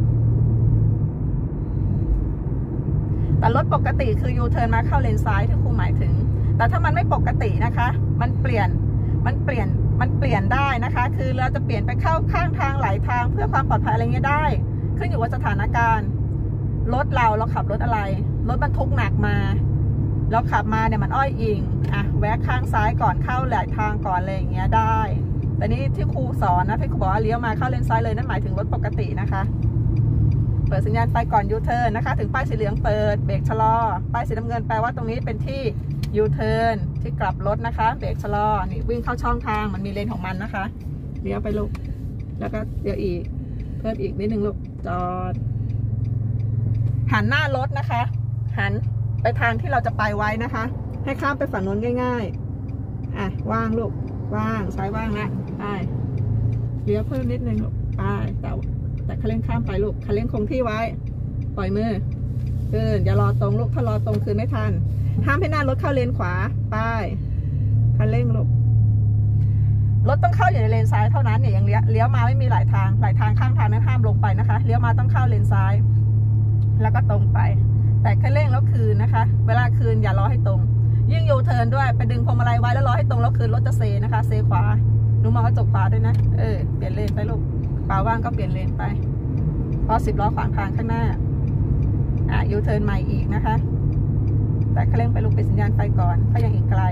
แต่รถปกติคือยูเทิร์นมาเข้าเลนซ้ายที่ครูหมายถึงแต่ถ้ามันไม่ปกตินะคะมันเปลี่ยนได้นะคะคือเราจะเปลี่ยนไปเข้าข้างทางไหลทางเพื่อความปลอดภัยอะไรเงี้ยได้ขึ้นอยู่กับสถานการณ์รถเราขับรถอะไรรถบรรทุกหนักมาเราขับมาเนี่ยมันอ้อยอิงแวะข้างซ้ายก่อนเข้าไหลทางก่อนอะไรอย่างเงี้ยได้แต่นี่ที่ครูสอนนะที่ครูบอกว่าเลี้ยวมาเข้าเลนซ้ายเลยนั่นหมายถึงรถปกตินะคะเปิดสัญญาณไฟก่อนยูเทิร์นนะคะถึงป้ายสีเหลืองเปิดเบรกชะลอป้ายสีน้ำเงินแปลว่าตรงนี้เป็นที่ยูเทิร์นที่กลับรถนะคะเบรกชะลอนี่วิ่งเข้าช่องทางมันมีเลนของมันนะคะเลี้ยวไปลูกแล้วก็เดี๋ยวอีกเพิ่มอีกนิดนึงลูกจอดหันหน้ารถนะคะหันไปทางที่เราจะไปไว้นะคะให้ข้ามไปฝั่งโน้นง่ายๆว่างลูกว่างซ้ายว่างนะไปเลี้ยวเพิ่มนิดนึงลูกไปแต่คันเร่งข้ามไปลูกคันเร่งคงที่ไว้ปล่อยมือขึ้นอย่ารอตรงลูกถ้ารอตรงคือไม่ทันห้ามให้หน้ารถเข้าเลนขวาไปคันเร่งลูกรถต้องเข้าอยู่ในเลนซ้ายเท่านั้นเนี่ยอย่างเลี้ยวมาไม่มีหลายทางข้างทางนั้นห้ามลงไปนะคะเลี้ยวมาต้องเข้าเลนซ้ายแล้วก็ตรงไปแต่คันเร่งแล้วคืนนะคะเวลาคืนอย่ารอให้ตรงยิ่งยูเทิร์นด้วยไปดึงพวงมาลัยไว้แล้วรอให้ตรงแล้วคืนรถจะเซนะคะเซขวาหนูมองกระจกขวาด้วยนะเปลี่ยนเลนไปลูกขวาว่างก็เปลี่ยนเลนไปเพราะ10 ล้อขวางทางข้างหน้ายูเทิร์นใหม่อีกนะคะแต่คันเร่งไปลูกเป็นสัญญาณไฟก่อนก็ยังอีกไกล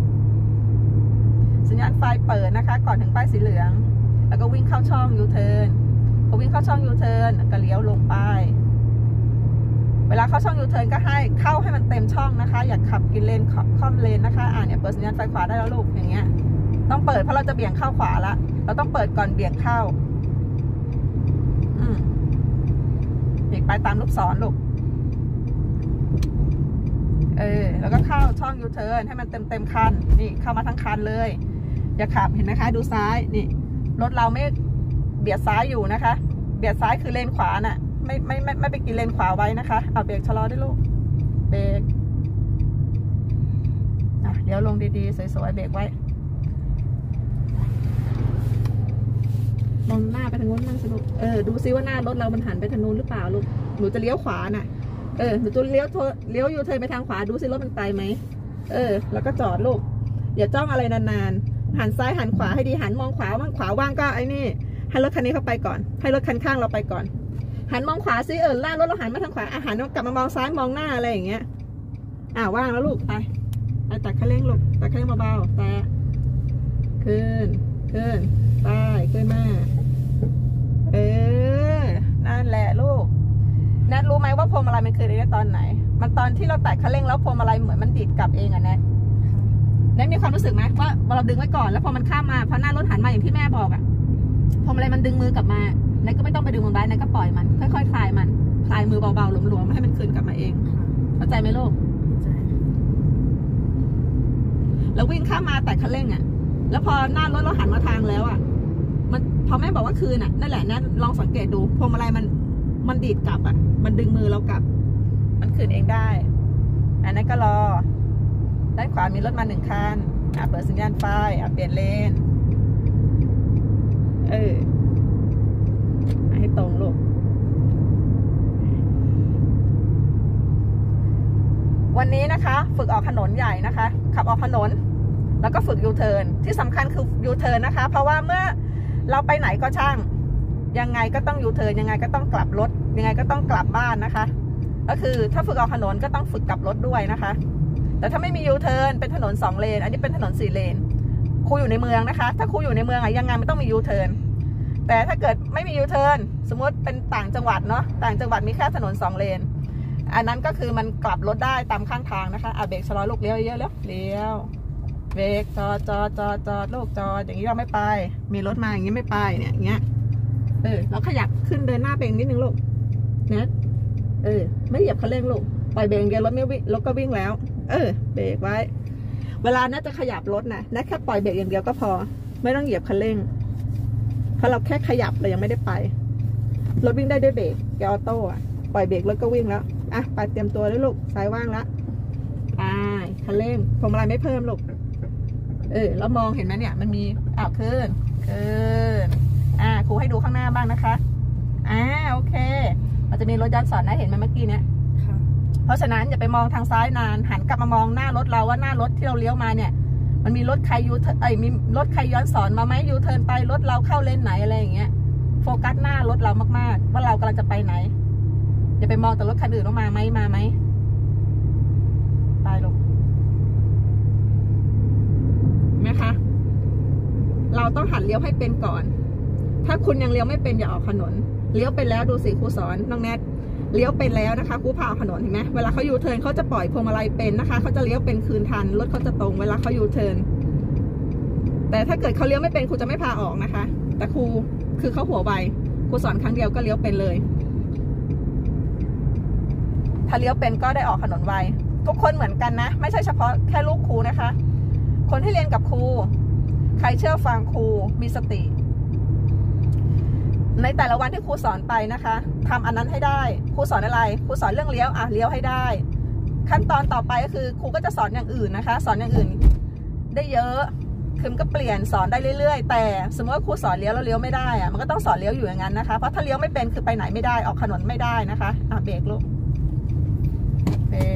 สัญญาณไฟเปิดนะคะก่อนถึงป้ายสีเหลืองแล้วก็วิ่งเข้าช่องยูเทิร์นพอวิ่งเข้าช่องยูเทิร์นก็เลี้ยวลงไปเวลาเข้าช่องยูเทิร์นก็ให้เข้าให้มันเต็มช่องนะคะอย่าขับกินเลนค่อมเลนนะคะเนี่ยเปิดสัญญาณไฟขวาได้แล้วลูกอย่างเงี้ยต้องเปิดเพราะเราจะเบี่ยงเข้าขวาละเราต้องเปิดก่อนเบี่ยงเข้าเบี่ยงไปตามลูกศรลูกแล้วก็เข้าช่องยูเทิร์นให้มันเต็มคันนี่เข้ามาทั้งคันเลยอย่าขับเห็นไหมคะดูซ้ายนี่รถเราไม่เบียดซ้ายอยู่นะคะเบียดซ้ายคือเลนขวาน่ะไม่ไปกินเลนขวาไว้นะคะเอาเบรกชะลอได้ลูกเบรกเดี๋ยวลงดีๆสวยๆเบรกไว้มองหน้าไปทางโน้นมั่งสิลูกดูซิว่าหน้ารถเรามันหันไปทางโน้นหรือเปล่าลูกหนูจะเลี้ยวขวาน่ะหนูจะเลี้ยวยูเทิร์นไปทางขวาดูซิรถมันไปไหมแล้วก็จอดลูกอย่าจ้องอะไรนานๆหันซ้ายหันขวาให้ดีหันมองขวาว่างขวาว่างก็ไอ้นี่ให้รถคันนี้เข้าไปก่อนให้รถคันข้างเราไปก่อนหันมองขวาซิล่ารถเราหันมาทางขวาหันกลับมามองซ้ายมองหน้าอะไรอย่างเงี้ยว่างแล้วลูกไปตัดคันเร่งลูกตัดคันเร่งเบาๆแต่ขึ้นไปขึ้นมานั่นแหละลูกนัทรู้ไหมว่าพวงมาลัยมันคืออะไรตอนไหนมันตอนที่เราแตะคันเร่งแล้วพวงมาลัยเหมือนมันดีดกลับเองอะนะนัทมีความรู้สึกไหมว่าเราดึงไว้ก่อนแล้วพอมันข้ามมาพอหน้ารถหันมาอย่างที่แม่บอกอะพวงมาลัยมันดึงมือกลับมานัทก็ไม่ต้องไปดึงมันไว้นัทก็ปล่อยมันค่อยๆคลายมือเบาๆหลวมๆให้มันคืนกลับมาเองเข้าใจไหมลูกเข้าใจแล้ววิ่งข้ามมาแตะคันเร่งอะแล้วพอหน้ารถเราหันมาทางแล้วอะมันพอแม่บอกว่าคืนอะนั่นแหละนัทลองสังเกตดูพวงมาลัยมันดีดกลับอ่ะมันดึงมือเรากลับมันคืนเองได้อันนั้นก็รอด้านขวามีรถมา1 คันเปิดสัญญาณไฟเปลี่ยนเลนให้ตรงลูกวันนี้นะคะฝึกออกถนนใหญ่นะคะขับออกถนนแล้วก็ฝึกยูเทิร์นที่สำคัญคือยูเทิร์นนะคะเพราะว่าเมื่อเราไปไหนก็ช่างยังไงก็ต้องยูเทิร์นยังไงก็ต้องกลับรถยังไงก็ต้องกลับบ้านนะคะก็คือถ้าฝึกออกถนนก็ต้องฝึกกลับรถด้วยนะคะแต่ถ้าไม่มียูเทิร์นเป็นถนน2 เลนอันนี้เป็นถนน4 เลนครูอยู่ในเมืองนะคะถ้าครูอยู่ในเมืองยังไงมันต้องมียูเทิร์นแต่ถ้าเกิดไม่มียูเทิร์นสมมติเป็นต่างจังหวัดเนาะต่างจังหวัดมีแค่ถนน2 เลนอันนั้นก็คือมันกลับรถได้ตามข้างทางนะคะเบรกชะลอลูกเลี้ยวเยอะแล้วเลี้ยวเบรกจอดลูกจอดอย่างนี้เราไม่ไปมีรถมาอย่างนี้ไม่ไปเนี่ยอย่างเงี้ยเราขยับขึ้นเดินหน้าไปนิดนึงลูกนะไม่เหยียบคันเร่งลูกปล่อยเบรกเดียวรถไม่วิ่งรถก็วิ่งแล้วเบรกไว้เวลาน่าจะขยับรถนะแค่ปล่อยเบรกอย่างเดียวก็พอไม่ต้องเหยียบคันเร่งเพราะเราแค่ขยับเรายังไม่ได้ไปรถวิ่งได้ด้วยเบรกเกียร์ออโต้ปล่อยเบรกรถก็วิ่งแล้วไปเตรียมตัวด้วยลูกซ้ายว่างแล้วคันเร่งพวงมาลัยไม่เพิ่มลูกแล้วมองเห็นไหมเนี่ยมันมีขึ้นครูให้ดูข้างหน้าบ้างนะคะโอเคมันจะมีรถย้อนสอนนะเห็นไหมเมื่อกี้เนี่ยเพราะฉะนั้นอย่าไปมองทางซ้ายนานหันกลับมามองหน้ารถเราว่าหน้ารถที่เราเลี้ยวมาเนี่ยมันมีรถใครมีรถใครย้อนสอนมาไหมยูเทิร์นไปรถเราเข้าเลนไหนอะไรอย่างเงี้ยโฟกัสหน้ารถเรามากๆว่าเรากำลังจะไปไหนอย่าไปมองแต่รถคันอื่นว่ามาไหมไปลงไหมคะเราต้องหัดเลี้ยวให้เป็นก่อนถ้าคุณยังเลี้ยวไม่เป็นอย่าออกถนนเลี้ยวเป็นแล้วดูสิครูสอนน้องแนทเลี้ยวเป็นแล้วนะคะครูพาออกถนนเห็นไหมเวลาเขายูเทิร์นเขาจะปล่อยพวงมาลัยเป็นนะคะเขาจะเลี้ยวเป็นคืนทันรถเขาจะตรงเวลาเขายูเทิร์นแต่ถ้าเกิดเขาเลี้ยวไม่เป็นครูจะไม่พาออกนะคะแต่ครูคือเขาหัวไวครูสอนครั้งเดียวก็เลี้ยวเป็นเลยถ้าเลี้ยวเป็นก็ได้ออกถนนไวทุกคนเหมือนกันนะไม่ใช่เฉพาะแค่ลูกครูนะคะคนที่เรียนกับครูใครเชื่อฟังครูมีสติในแต่ละวันที่ครูสอนไปนะคะทำอันนั้นให้ได้ครูสอนอะไรครูสอนเรื่องเลี้ยวเลี้ยวให้ได้ขั้นตอนต่อไปก็คือครูก็จะสอนอย่างอื่นนะคะสอนอย่างอื่นได้เยอะคือมันก็เปลี่ยนสอนได้เรื่อยๆแต่สมมติว่าครูสอนเลี้ยวแล้วเลี้ยวไม่ได้มันก็ต้องสอนเลี้ยวอยู่อย่างนั้นนะคะเพราะถ้าเลี้ยวไม่เป็นคือไปไหนไม่ได้ออกถนนไม่ได้นะคะเบรกลูกเบ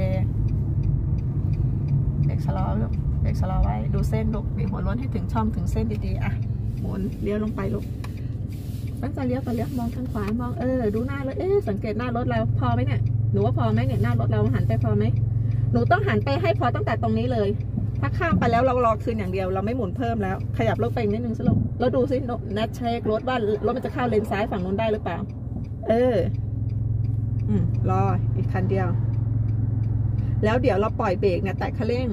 รกชะลอลูกเบรกชะลอไว้ดูเส้นลูกบีบหัวล้นให้ถึงช่องถึงเส้นดีๆหมุนเลี้ยวลงไปลูกตั้งใจเลี้ยวก่อนเลี้ยวมองทางขวามองดูหน้าเลยสังเกตหน้ารถเราพอไหมเนี่ยหนูว่าพอไหมเนี่ยหน้ารถเราหันไปพอไหมหนูต้องหันไปให้พอตั้งแต่ตรงนี้เลยถ้าข้ามไปแล้วเรารอคืนอย่างเดียวเราไม่หมุนเพิ่มแล้วขยับรถไปนิดนึงสิลูกแล้วดูสินัดเช็ครถว่ารถมันจะเข้าเลนซ้ายฝั่งนู้นได้หรือเปล่ารออีกคันเดียวแล้วเดี๋ยวเราปล่อยเบรกเนี่ยแตะคันเร่ง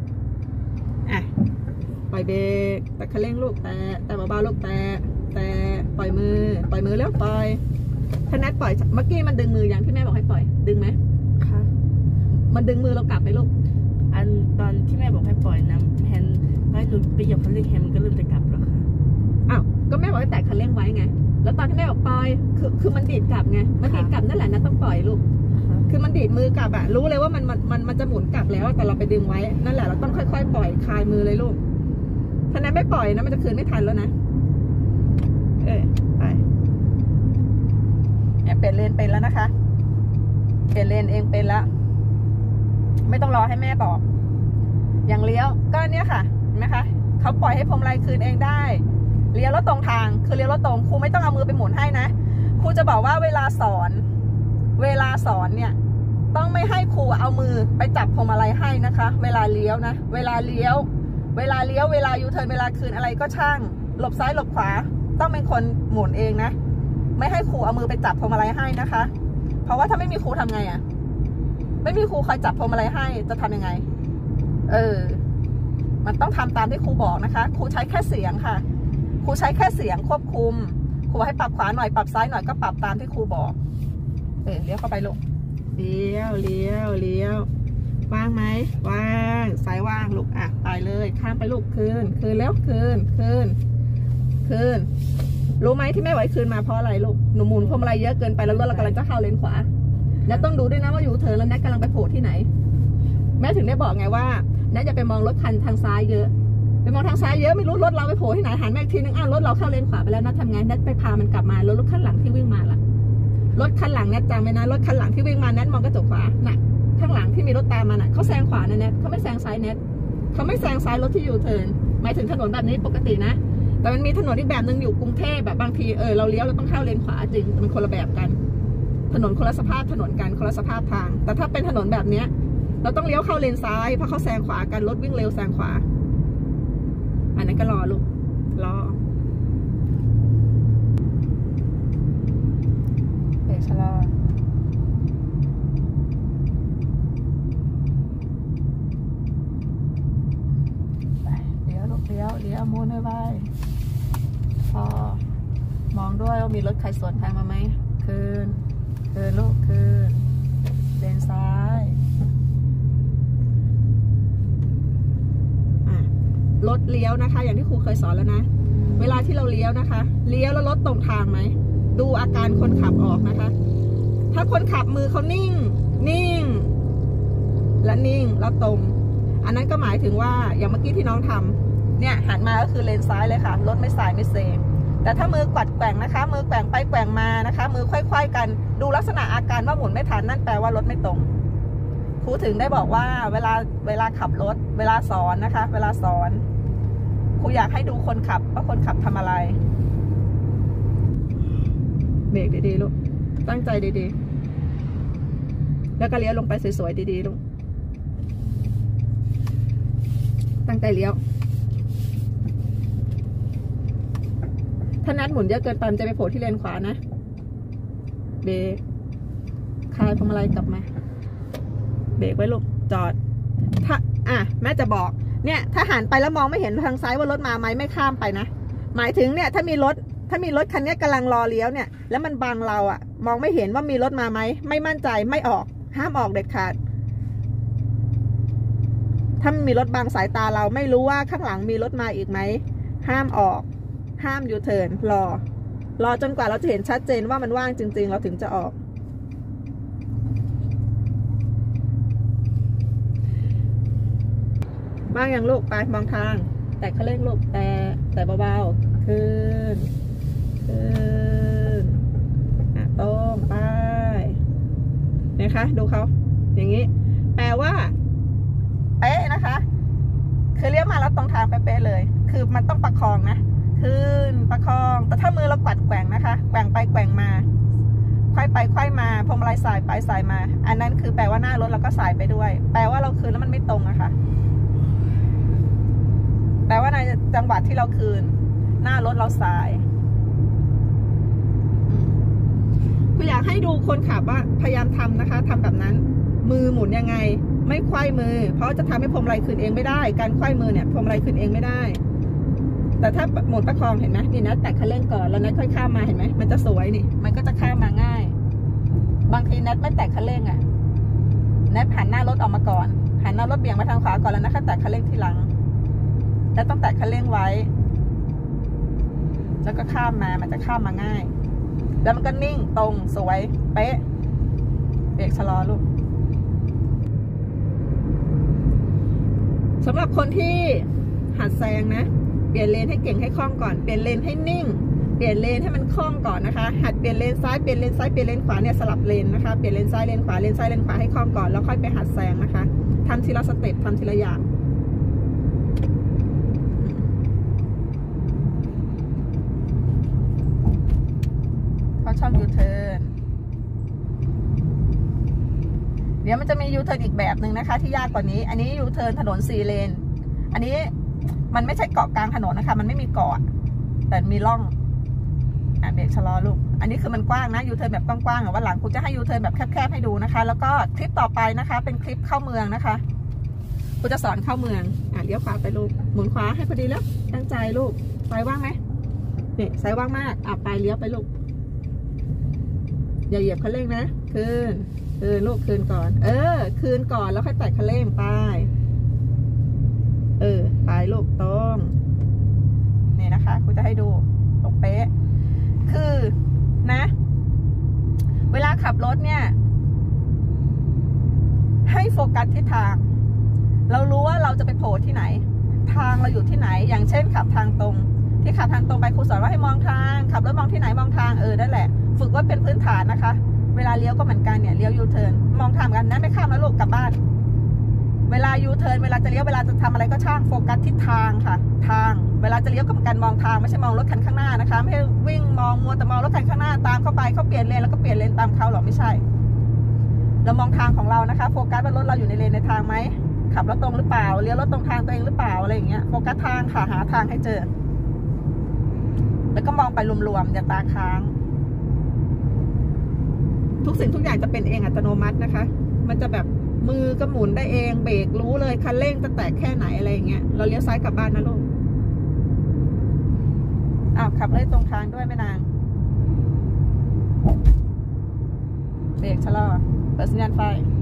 ปล่อยเบรกแตะคันเร่งลูกแต่เบาๆลูกแต่ปล่อยมือแล้วปล่อยถ้านัดปล่อยเมื่อกี้มันดึงมืออย่างที่แม่บอกให้ปล่อยดึงไหมค่ะมันดึงมือเรากลับไหมลูกอันตอนที่แม่บอกให้ปล่อยน้ำแฮนด์ไม่หลุดไปเหยียบคันเร่งแฮนด์มันก็เริ่มจะกลับแล้วค่ะก็แม่บอกให้แตะคันเร่งไว้ไงแล้วตอนที่แม่บอกปล่อยคือมันดีดกลับไงมันดีดกลับนั่นแหละนะต้องปล่อยลูกคือมันดีดมือกลับรู้เลยว่ามันจะหมุนกลับแล้วแต่เราไปดึงไว้นั่นแหละเราต้องค่อยๆปล่อยคลายมือเลยลูกถ้านั้นไม่ปล่อยนะมันจะคืนไม่ทันแล้วนะไปเปลี่ยนเลนเป็นแล้วนะคะเปลี่ยนเลนเองเป็นแล้วไม่ต้องรอให้แม่บอกอย่างเลี้ยวก็เนี่ยค่ะเห็นไหมคะเขาปล่อยให้พวงมาลัยคืนเองได้เลี้ยวรถตรงทางคือเลี้ยวรถตรงครูไม่ต้องเอามือไปหมุนให้นะครูจะบอกว่าเวลาสอนเนี่ยต้องไม่ให้ครูเอามือไปจับพวงมาลัยให้นะคะเวลาเลี้ยวนะเวลาเลี้ยวเวลายูเทิร์นเวลาคืนอะไรก็ช่างหลบซ้ายหลบขวาต้องเป็นคนหมุนเองนะไม่ให้ครูเอามือไปจับพวงมาลัยให้นะคะเพราะว่าถ้าไม่มีครูทำไงไม่มีครูคอยจับพวงมาลัยให้จะทำยังไงมันต้องทำตามที่ครูบอกนะคะครูใช้แค่เสียงค่ะครูใช้แค่เสียงควบคุมครูให้ปรับขวาหน่อยปรับซ้ายหน่อยก็ปรับตามที่ครูบอกเลี้ยวเข้าไปลูกเลี้ยวว่างไหมว่างซ้ายว่างลูกไปเลยข้ามไปลูกคืนแล้วคืนรู้ไหมที่แม่ไหวคืนมาเพราะอะไรลูกหนูหมุนพวงมาลัยเยอะเกินไปแล้วรถเรากำลังจะเข้าเลนขวาแล้วต้องดูด้วยนะว่าอยู่เธอแล้วแนทกำลังไปโผล่ที่ไหนแม่ถึงได้บอกไงว่าแนทจะไปมองรถคันทางซ้ายเยอะไปมองทางซ้ายเยอะไม่รู้รถเราไปโผล่ที่ไหนหันมาอีกทีนึงรถเราเข้าเลนขวาไปแล้วนะทำไงแนทไปพามันกลับมารถคันหลังที่วิ่งมาล่ะรถคันหลังแนทจำไว้นะรถคันหลังที่วิ่งมาแนทมองกระจกขวาน่ะข้างหลังที่มีรถตามมาน่ะเขาแซงขวานะแนทเขาไม่แซงซ้ายแนทเขาไม่แซงซ้ายรถที่อยู่เทิร์นหมายถึงถนนแบบนี้ปกตินะแต่มันมีถนนอีกแบบนึงอยู่กรุงเทพแบบบางทีเราเลี้ยวเราต้องเข้าเลนขวาจริงแต่มันคนละแบบกันถนนคนละสภาพถนนกันคนละสภาพทางแต่ถ้าเป็นถนนแบบนี้เราต้องเลี้ยวเข้าเลนซ้ายเพราะเขาแซงขวากันรถวิ่งเร็วแซงขวาอันนั้นก็รอลูกรอเบรกชะลอเลี้ยวมูนไว้พอมองด้วยว่ามีรถใครสวนทางมาไหมคืนลูกคืนเลนซ้ายรถเลี้ยวนะคะอย่างที่ครูเคยสอนแล้วนะเวลาที่เราเลี้ยวนะคะเลี้ยวแล้วรถตรงทางไหมดูอาการคนขับออกนะคะถ้าคนขับมือเขานิ่งและนิ่งแล้วตรงอันนั้นก็หมายถึงว่าอย่างเมื่อกี้ที่น้องทำเนี่ยหันมาก็คือเลนซ้ายเลยค่ะรถไม่สายไม่เซแต่ถ้ามือกวัดแกว่งนะคะมือแกว่งไปแกว่งมานะคะมือค่อยๆกันดูลักษณะอาการว่าหมุนไม่ทันนั่นแปลว่ารถไม่ตรงครูถึงได้บอกว่าเวลาขับรถเวลาสอนนะคะเวลาสอนครูอยากให้ดูคนขับว่าคนขับทำอะไรเบรกดีๆลูกตั้งใจดีๆแล้วก็เลี้ยวลงไปสวยๆดีๆลูกตั้งใจเลี้ยวถ้านัดหมุนเยอะเกินไปจะไปโผล่ที่เลนขวานะเบรกคลายพวงมาลัยกลับมาเบรกไว้ลูกจอดถ้าแม่จะบอกเนี่ยถ้าหันไปแล้วมองไม่เห็นทางซ้ายว่ารถมาไหมไม่ข้ามไปนะหมายถึงเนี่ยถ้ามีรถคันนี้กำลังรอเลี้ยวเนี่ยแล้วมันบังเรามองไม่เห็นว่ามีรถมาไหมไม่มั่นใจไม่ออกห้ามออกเด็ดขาดถ้ามีรถบังสายตาเราไม่รู้ว่าข้างหลังมีรถมาอีกไหมห้ามออกห้ามยูเทิร์นรอจนกว่าเราจะเห็นชัดเจนว่ามันว่างจริงๆเราถึงจะออกบ้างยังลูกไปมองทางแต่เขาเร่งลูกแต่เบาๆขึ้นตรงไปนะคะดูเขาอย่างนี้แปลว่าเป๊ะนะคะคือเลี้ยวมาแล้วตรงทางเป๊ะเลยคือมันต้องประคองนะขึ้นประคองแต่ถ้ามือเรากวัดแกว่งนะคะแกว่งไปแกว่งมาควายไปควายมาพวงมาลัยสายไปสายมาอันนั้นคือแปลว่าหน้ารถเราก็สายไปด้วยแปลว่าเราคืนแล้วมันไม่ตรงนะคะแปลว่าในจังหวะที่เราคืนหน้ารถเราสายคุณอยากให้ดูคนขับว่าพยายามทำนะคะทำแบบนั้นมือหมุนยังไงไม่ควายมือเพราะจะทำให้พวงมาลัยคืนเองไม่ได้การควายมือเนี่ยพวงมาลัยคืนเองไม่ได้แต่ถ้าหมุนประคองเห็นไหมนี่นะแตะคันเร่งก่อนแล้วนัดค่อยข้ามมาเห็นไหมมันจะสวยนี่มันก็จะข้ามมาง่ายบางทีนัดไม่แตะคันเร่งอ่ะนัดหันหน้ารถออกมาก่อนหันหน้ารถเบี่ยงมาทางขวาก่อนแล้วนะคะแตะคันเร่งทีหลังแล้วต้องแตะคันเร่งไว้แล้วก็ข้ามมามันจะข้ามมาง่ายแล้วมันก็นิ่งตรงสวยเป๊ะเบรกชะลอลูกสำหรับคนที่หัดแซงนะเปลี่ยนเลนให้เก่งให้คล่องก่อนเปลี่ยนเลนให้นิ่งเปลี่ยนเลนให้มันคล่องก่อนนะคะหัดเปลี่ยนเลนซ้ายเปลี่ยนเลนซ้ายเปลี่ยนเลนขวาเนี่ยสลับเลนนะคะเปลี่ยนเลนซ้ายเลนขวาเลนซ้ายเลนขวาให้คล่องก่อนแล้วค่อยไปหัดแซงนะคะทำทีละสเต็ปทำทีละอย่างช่องยูเทิร์นเดี๋ยวมันจะมียูเทิร์นอีกแบบหนึ่งนะคะที่ยากกว่านี้อันนี้ยูเทิร์นถนน4 เลนอันนี้มันไม่ใช่เกาะกลางถนนนะคะมันไม่มีเกาะแต่มีร่องเบรกชะลอลูกอันนี้คือมันกว้างนะยูเทิร์นแบบกว้างๆวันหลังกูจะให้ยูเทิร์นแบบแคบๆให้ดูนะคะแล้วก็คลิปต่อไปนะคะเป็นคลิปเข้าเมืองนะคะกูจะสอนเข้าเมืองเลี้ยวขวาไปลูกหมุนขวาให้พอดีแล้วตั้งใจลูกซ้ายว่างไหมนี่ซ้ายว่างมากไปเลี้ยวไปลูกอย่าเหยียบคันเร่งนะคืนลูกคืนก่อนคืนก่อนแล้วค่อยแตะคันเร่งไปไปลูกตรงนี่นะคะคุณจะให้ดูตรงเป๊ะคือนะเวลาขับรถเนี่ยให้โฟกัสที่ทางเรารู้ว่าเราจะไปโผล่ที่ไหนทางเราอยู่ที่ไหนอย่างเช่นขับทางตรงที่ขับทางตรงไปครูสอนว่าให้มองทางขับรถมองที่ไหนมองทางนั่นแหละฝึกว่าเป็นพื้นฐานนะคะเวลาเลี้ยวก็เหมือนกันเนี่ยเลี้ยวยูเทิร์นมองทางกันนะไม่ข้ามแล้วลูกกลับบ้านเวลายูเทิร์นเวลาจะเลี้ยวเวลาจะทำอะไรก็ช่างโฟกัสทิศทางค่ะทางเวลาจะเลี้ยวกับการมองทางไม่ใช่มองรถคันข้างหน้านะคะไม่ให้วิ่งมองมัวแต่มองรถคันข้างหน้าตามเข้าไปเขาเปลี่ยนเลนแล้วก็เปลี่ยนเลนตามเขาหรอไม่ใช่เรามองทางของเรานะคะโฟกัสว่ารถเราอยู่ในเลนในทางไหมขับรถตรงหรือเปล่าเลี้ยวรถตรงทางตัวเองหรือเปล่าอะไรอย่างเงี้ยโฟกัสทางค่ะหาทางให้เจอแล้วก็มองไปรวมๆอย่าตาค้างทุกสิ่งทุกอย่างจะเป็นเองอัตโนมัตินะคะมันจะแบบมือก็หมุนได้เองเบรกรู้เลยคันเร่งจะแตกแค่ไหนอะไรอย่างเงี้ยเราเลี้ยวซ้ายกลับบ้านนะลูกขับเลยตรงทางด้วยไม่นานเบรกชะลอเปิดสัญญาณไฟ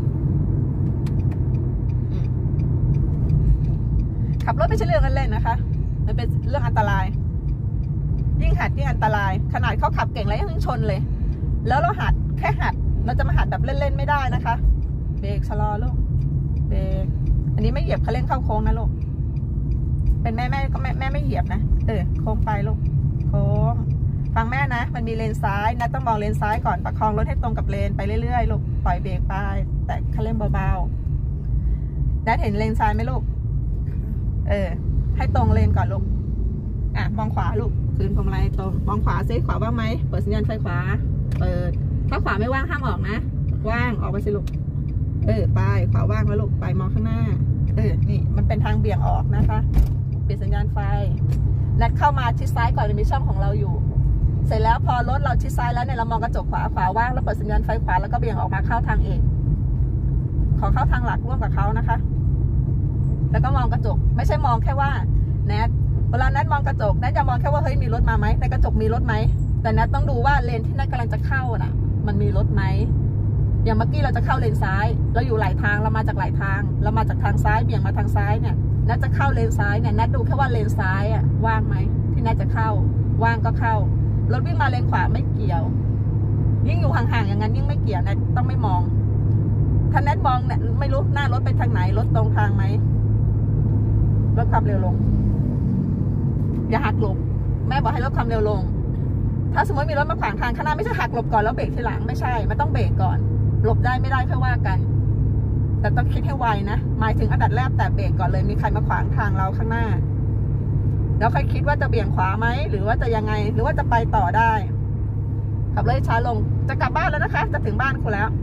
ขับรถไม่ใช่เรื่องเล่นๆนะคะมันเป็นเรื่องอันตรายยิ่งหัดยิ่งอันตรายขนาดเขาขับเก่งแล้วยังชนเลยแล้วเราหัดแค่หัดเราจะมาหัดแบบเล่นๆไม่ได้นะคะเบรกชะลอลูกเบรกอันนี้ไม่เหยียบคันเร่งเข้าโค้งนะลูกเป็นแม่ก็แม่ไม่เหยียบนะโค้งไปลูกโค้งฟังแม่นะมันมีเลนซ้ายนะต้องมองเลนซ้ายก่อนประคองรถให้ตรงกับเลนไปเรื่อยๆลูกปล่อยเบรกไปแต่คันเร่งเบาๆนัดเห็นเลนซ้ายไหมลูกให้ตรงเลนก่อนลูกมองขวาลูกคืนพวงมาลัยตรงมองขวาซิขวาว่างไหมเปิดสัญญาณไฟขวาเปิดถ้าขวาไม่ว่างห้ามออกนะว่างออกไปสิลูกไปขวาว่างแล้วลูกไปมองข้างหน้านี่มันเป็นทางเบี่ยงออกนะคะปิดสัญญาณไฟนัดเข้ามาชิดซ้ายก่อนจะมีช่องของเราอยู่เสร็จแล้วพอรถเราชิดซ้ายแล้วเนี่ยเรามองกระจกขวาว่างแล้วเปิดสัญญาณไฟขวาแล้วก็เบี่ยงออกมาเข้าทางเอกขอเข้าทางหลักร่วมกับเขานะคะแล้วก็มองกระจกไม่ใช่มองแค่ว่าแนทเวลาแนทมองกระจกแนทจะมองแค่ว่าเฮ้ยมีรถมาไหมในกระจกมีรถไหมแต่แนทต้องดูว่าเลนที่แนทกำลังจะเข้าน่ะมันมีรถไหมอย่างเมื่อกี้เราจะเข้าเลนซ้ายเราอยู่หลายทางเรามาจากหลายทางเรามาจากทางซ้ายเบี่ยงมาทางซ้ายเนี่ยนัดจะเข้าเลนซ้ายเนี่ยนัดดูแค่ว่าเลนซ้ายอะว่างไหมที่นัดจะเข้าว่างก็เข้ารถวิ่งมาเลนขวาไม่เกี่ยวยิ่งอยู่ห่างๆอย่างนั้นยิ่งไม่เกี่ยวนัดต้องไม่มองถ้านัดมองเนี่ยไม่รู้หน้ารถไปทางไหนรถตรงทางไหมลดความเร็วลงอย่าหักหลบแม่บอกให้ลดความเร็วลงถ้าสมมติมีรถมาขวางทางข้างหน้าไม่ใช่หักหลบก่อนแล้วเบรกทีหลังไม่ใช่มันต้องเบรกก่อนหลบได้ไม่ได้ค่อยว่ากันแต่ต้องคิดให้ไวนะหมายถึงอันดับแรกแต่เบรกก่อนเลยมีใครมาขวางทางเราข้างหน้าแล้วค่อยคิดว่าจะเบี่ยงขวาไหมหรือว่าจะยังไงหรือว่าจะไปต่อได้ขับเลยช้าลงจะกลับบ้านแล้วนะคะจะถึงบ้านคุณแล้ว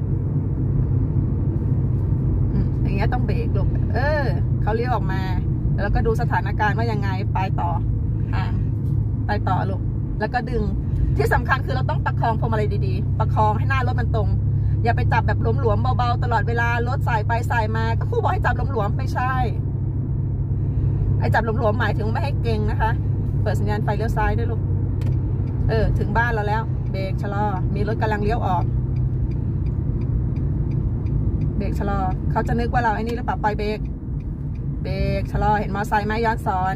อย่างเงี้ยต้องเบรกหลบเขาเลี้ยวออกมาแล้วก็ดูสถานการณ์ว่ายังไงไปต่อไปต่อลูกแล้วก็ดึงที่สำคัญคือเราต้องประคองพวงมาลัยดีๆประคองให้หน้ารถมันตรงอย่าไปจับแบบหลวมๆเบาๆตลอดเวลารถสายไปสายมาก็ครูบอกให้จับหลวมๆไม่ใช่ไอ้จับหลวมๆหมายถึงไม่ให้เก่งนะคะเปิดสัญญาณไฟเลี้ยวซ้ายด้วยลูกถึงบ้านเราแล้วเบรกชะลอมีรถกำลังเลี้ยวออกเบรกชะลอเขาจะนึกว่าเราไอ้นี่หรือเปล่าไปเบรกชะลอเห็นมอไซค์ไหมย้อนสอน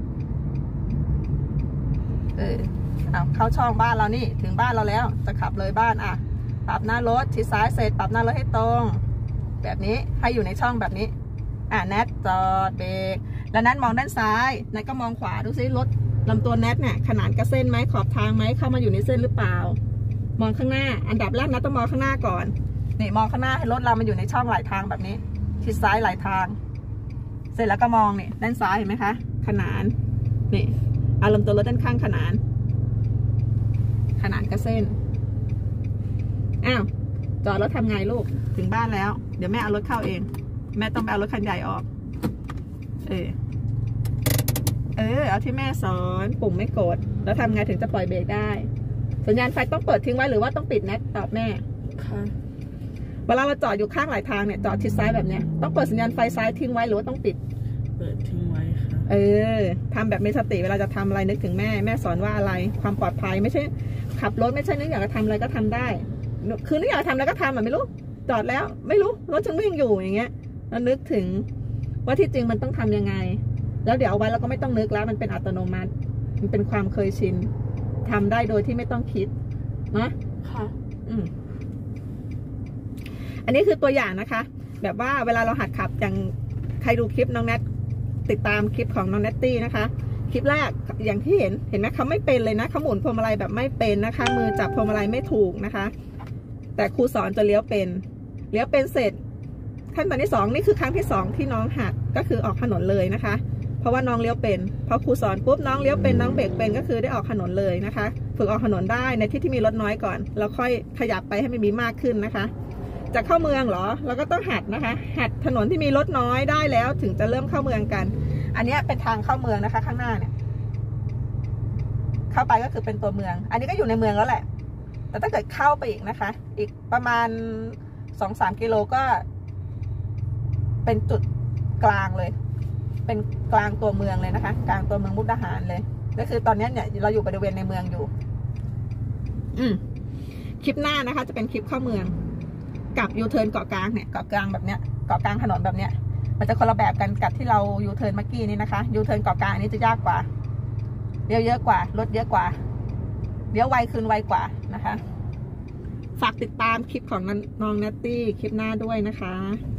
เข้าช่องบ้านเรานี่ถึงบ้านเราแล้วจะขับเลยบ้านปรับหน้ารถชิดซ้ายเสร็จปรับหน้ารถให้ตรงแบบนี้ให้อยู่ในช่องแบบนี้แนทจอดเบรกแล้วนัทมองด้านซ้ายนัทก็มองขวาดูซิรถลำตัวแนทเนี่ยขนานกับเส้นไหมขอบทางไหมเข้ามาอยู่ในเส้นหรือเปล่ามองข้างหน้าอันดับแรกนัทต้องมองข้างหน้าก่อนนี่มองข้างหน้าให้รถเรามันอยู่ในช่องหลายทางแบบนี้ชิดซ้ายหลายทางเสร็จแล้วก็มองนี่ด้านซ้ายเห็นไหมคะขนานนี่ลำตัวรถด้านข้างขนานกับเส้นจอดรถทำไงลูกถึงบ้านแล้วเดี๋ยวแม่เอารถเข้าเองแม่ต้องไปเอารถคันใหญ่ออกเอาที่แม่สอนปุ่มไม่กดแล้วทำไงถึงจะปล่อยเบรกได้สัญญาณไฟต้องเปิดทิ้งไว้หรือว่าต้องปิดแนทตอบแม่ค่ะเวลาเราจอดอยู่ข้างหลายทางเนี่ยจอดชิดซ้ายแบบเนี้ยต้องเปิดสัญญาณไฟซ้ายทิ้งไว้หรือว่าต้องปิดเปิดทิ้งไว้ค่ะทำแบบมีสติเวลาจะทำอะไรนึกถึงแม่สอนว่าอะไรความปลอดภัยไม่ใช่ขับรถไม่ใช่นึกอยากจะทำอะไรก็ทำได้คือนึกอยากทำแล้วก็ทำไม่รู้จอดแล้วไม่รู้รถฉันวิ่งอยู่อย่างเงี้ยแล้วนึกถึงว่าที่จริงมันต้องทำยังไงแล้วเดี๋ยวเอาไว้แล้วก็ไม่ต้องนึกแล้วมันเป็นอัตโนมัติมันเป็นความเคยชินทำได้โดยที่ไม่ต้องคิดนะค่ะอันนี้คือตัวอย่างนะคะแบบว่าเวลาเราหัดขับอย่างใครดูคลิปน้องแนทติดตามคลิปของน้องเนตตี้นะคะคลิปแรกอย่างที่เห็นไหมเขาไม่เป็นเลยนะเขาหมุนพวงมาลัยแบบไม่เป็นนะคะมือจับพวงมาลัยไม่ถูกนะคะแต่ครูสอนจะเลี้ยวเป็นเสร็จขั้นตอนที่2นี่คือครั้งที่2ที่น้องหัดก็คือออกถนนเลยนะคะเพราะว่าน้องเลี้ยวเป็นพอครูสอนปุ๊บน้องเลี้ยวเป็นน้องเบรกเป็นก็คือได้ออกถนนเลยนะคะฝึกออกถนนได้ในที่มีรถน้อยก่อนแล้วค่อยขยับไปให้มันมีมากขึ้นนะคะจะเข้าเมืองเหรอเราก็ต้องหัดนะคะหัดถนนที่มีรถน้อยได้แล้วถึงจะเริ่มเข้าเมืองกันอันนี้เป็นทางเข้าเมืองนะคะข้างหน้าเนี่ยเข้าไปก็คือเป็นตัวเมืองอันนี้ก็อยู่ในเมืองแล้วแหละแต่ถ้าเกิดเข้าไปอีกนะคะอีกประมาณ 2-3 กิโลก็เป็นจุดกลางเลยเป็นกลางตัวเมืองเลยนะคะกลางตัวเมืองมุกดาหารเลยก็คือตอนนี้เนี่ยเราอยู่บริเวณในเมืองอยู่คลิปหน้านะคะจะเป็นคลิปเข้าเมืองกับยูเทิร์นเกาะกลางเนี่ยเกาะกลางแบบเนี้ยเกาะกลางถนนแบบเนี้ยมันจะคนละแบบกันกับที่เรายูเทิร์นเมื่อกี้นี้นะคะยูเทิร์นเกาะกลางอันนี้จะยากกว่าเลี้ยวเยอะกว่ารถเยอะกว่าเลี้ยวไวคืนไวกว่านะคะฝากติดตามคลิปของน้องนัตตี้คลิปหน้าด้วยนะคะ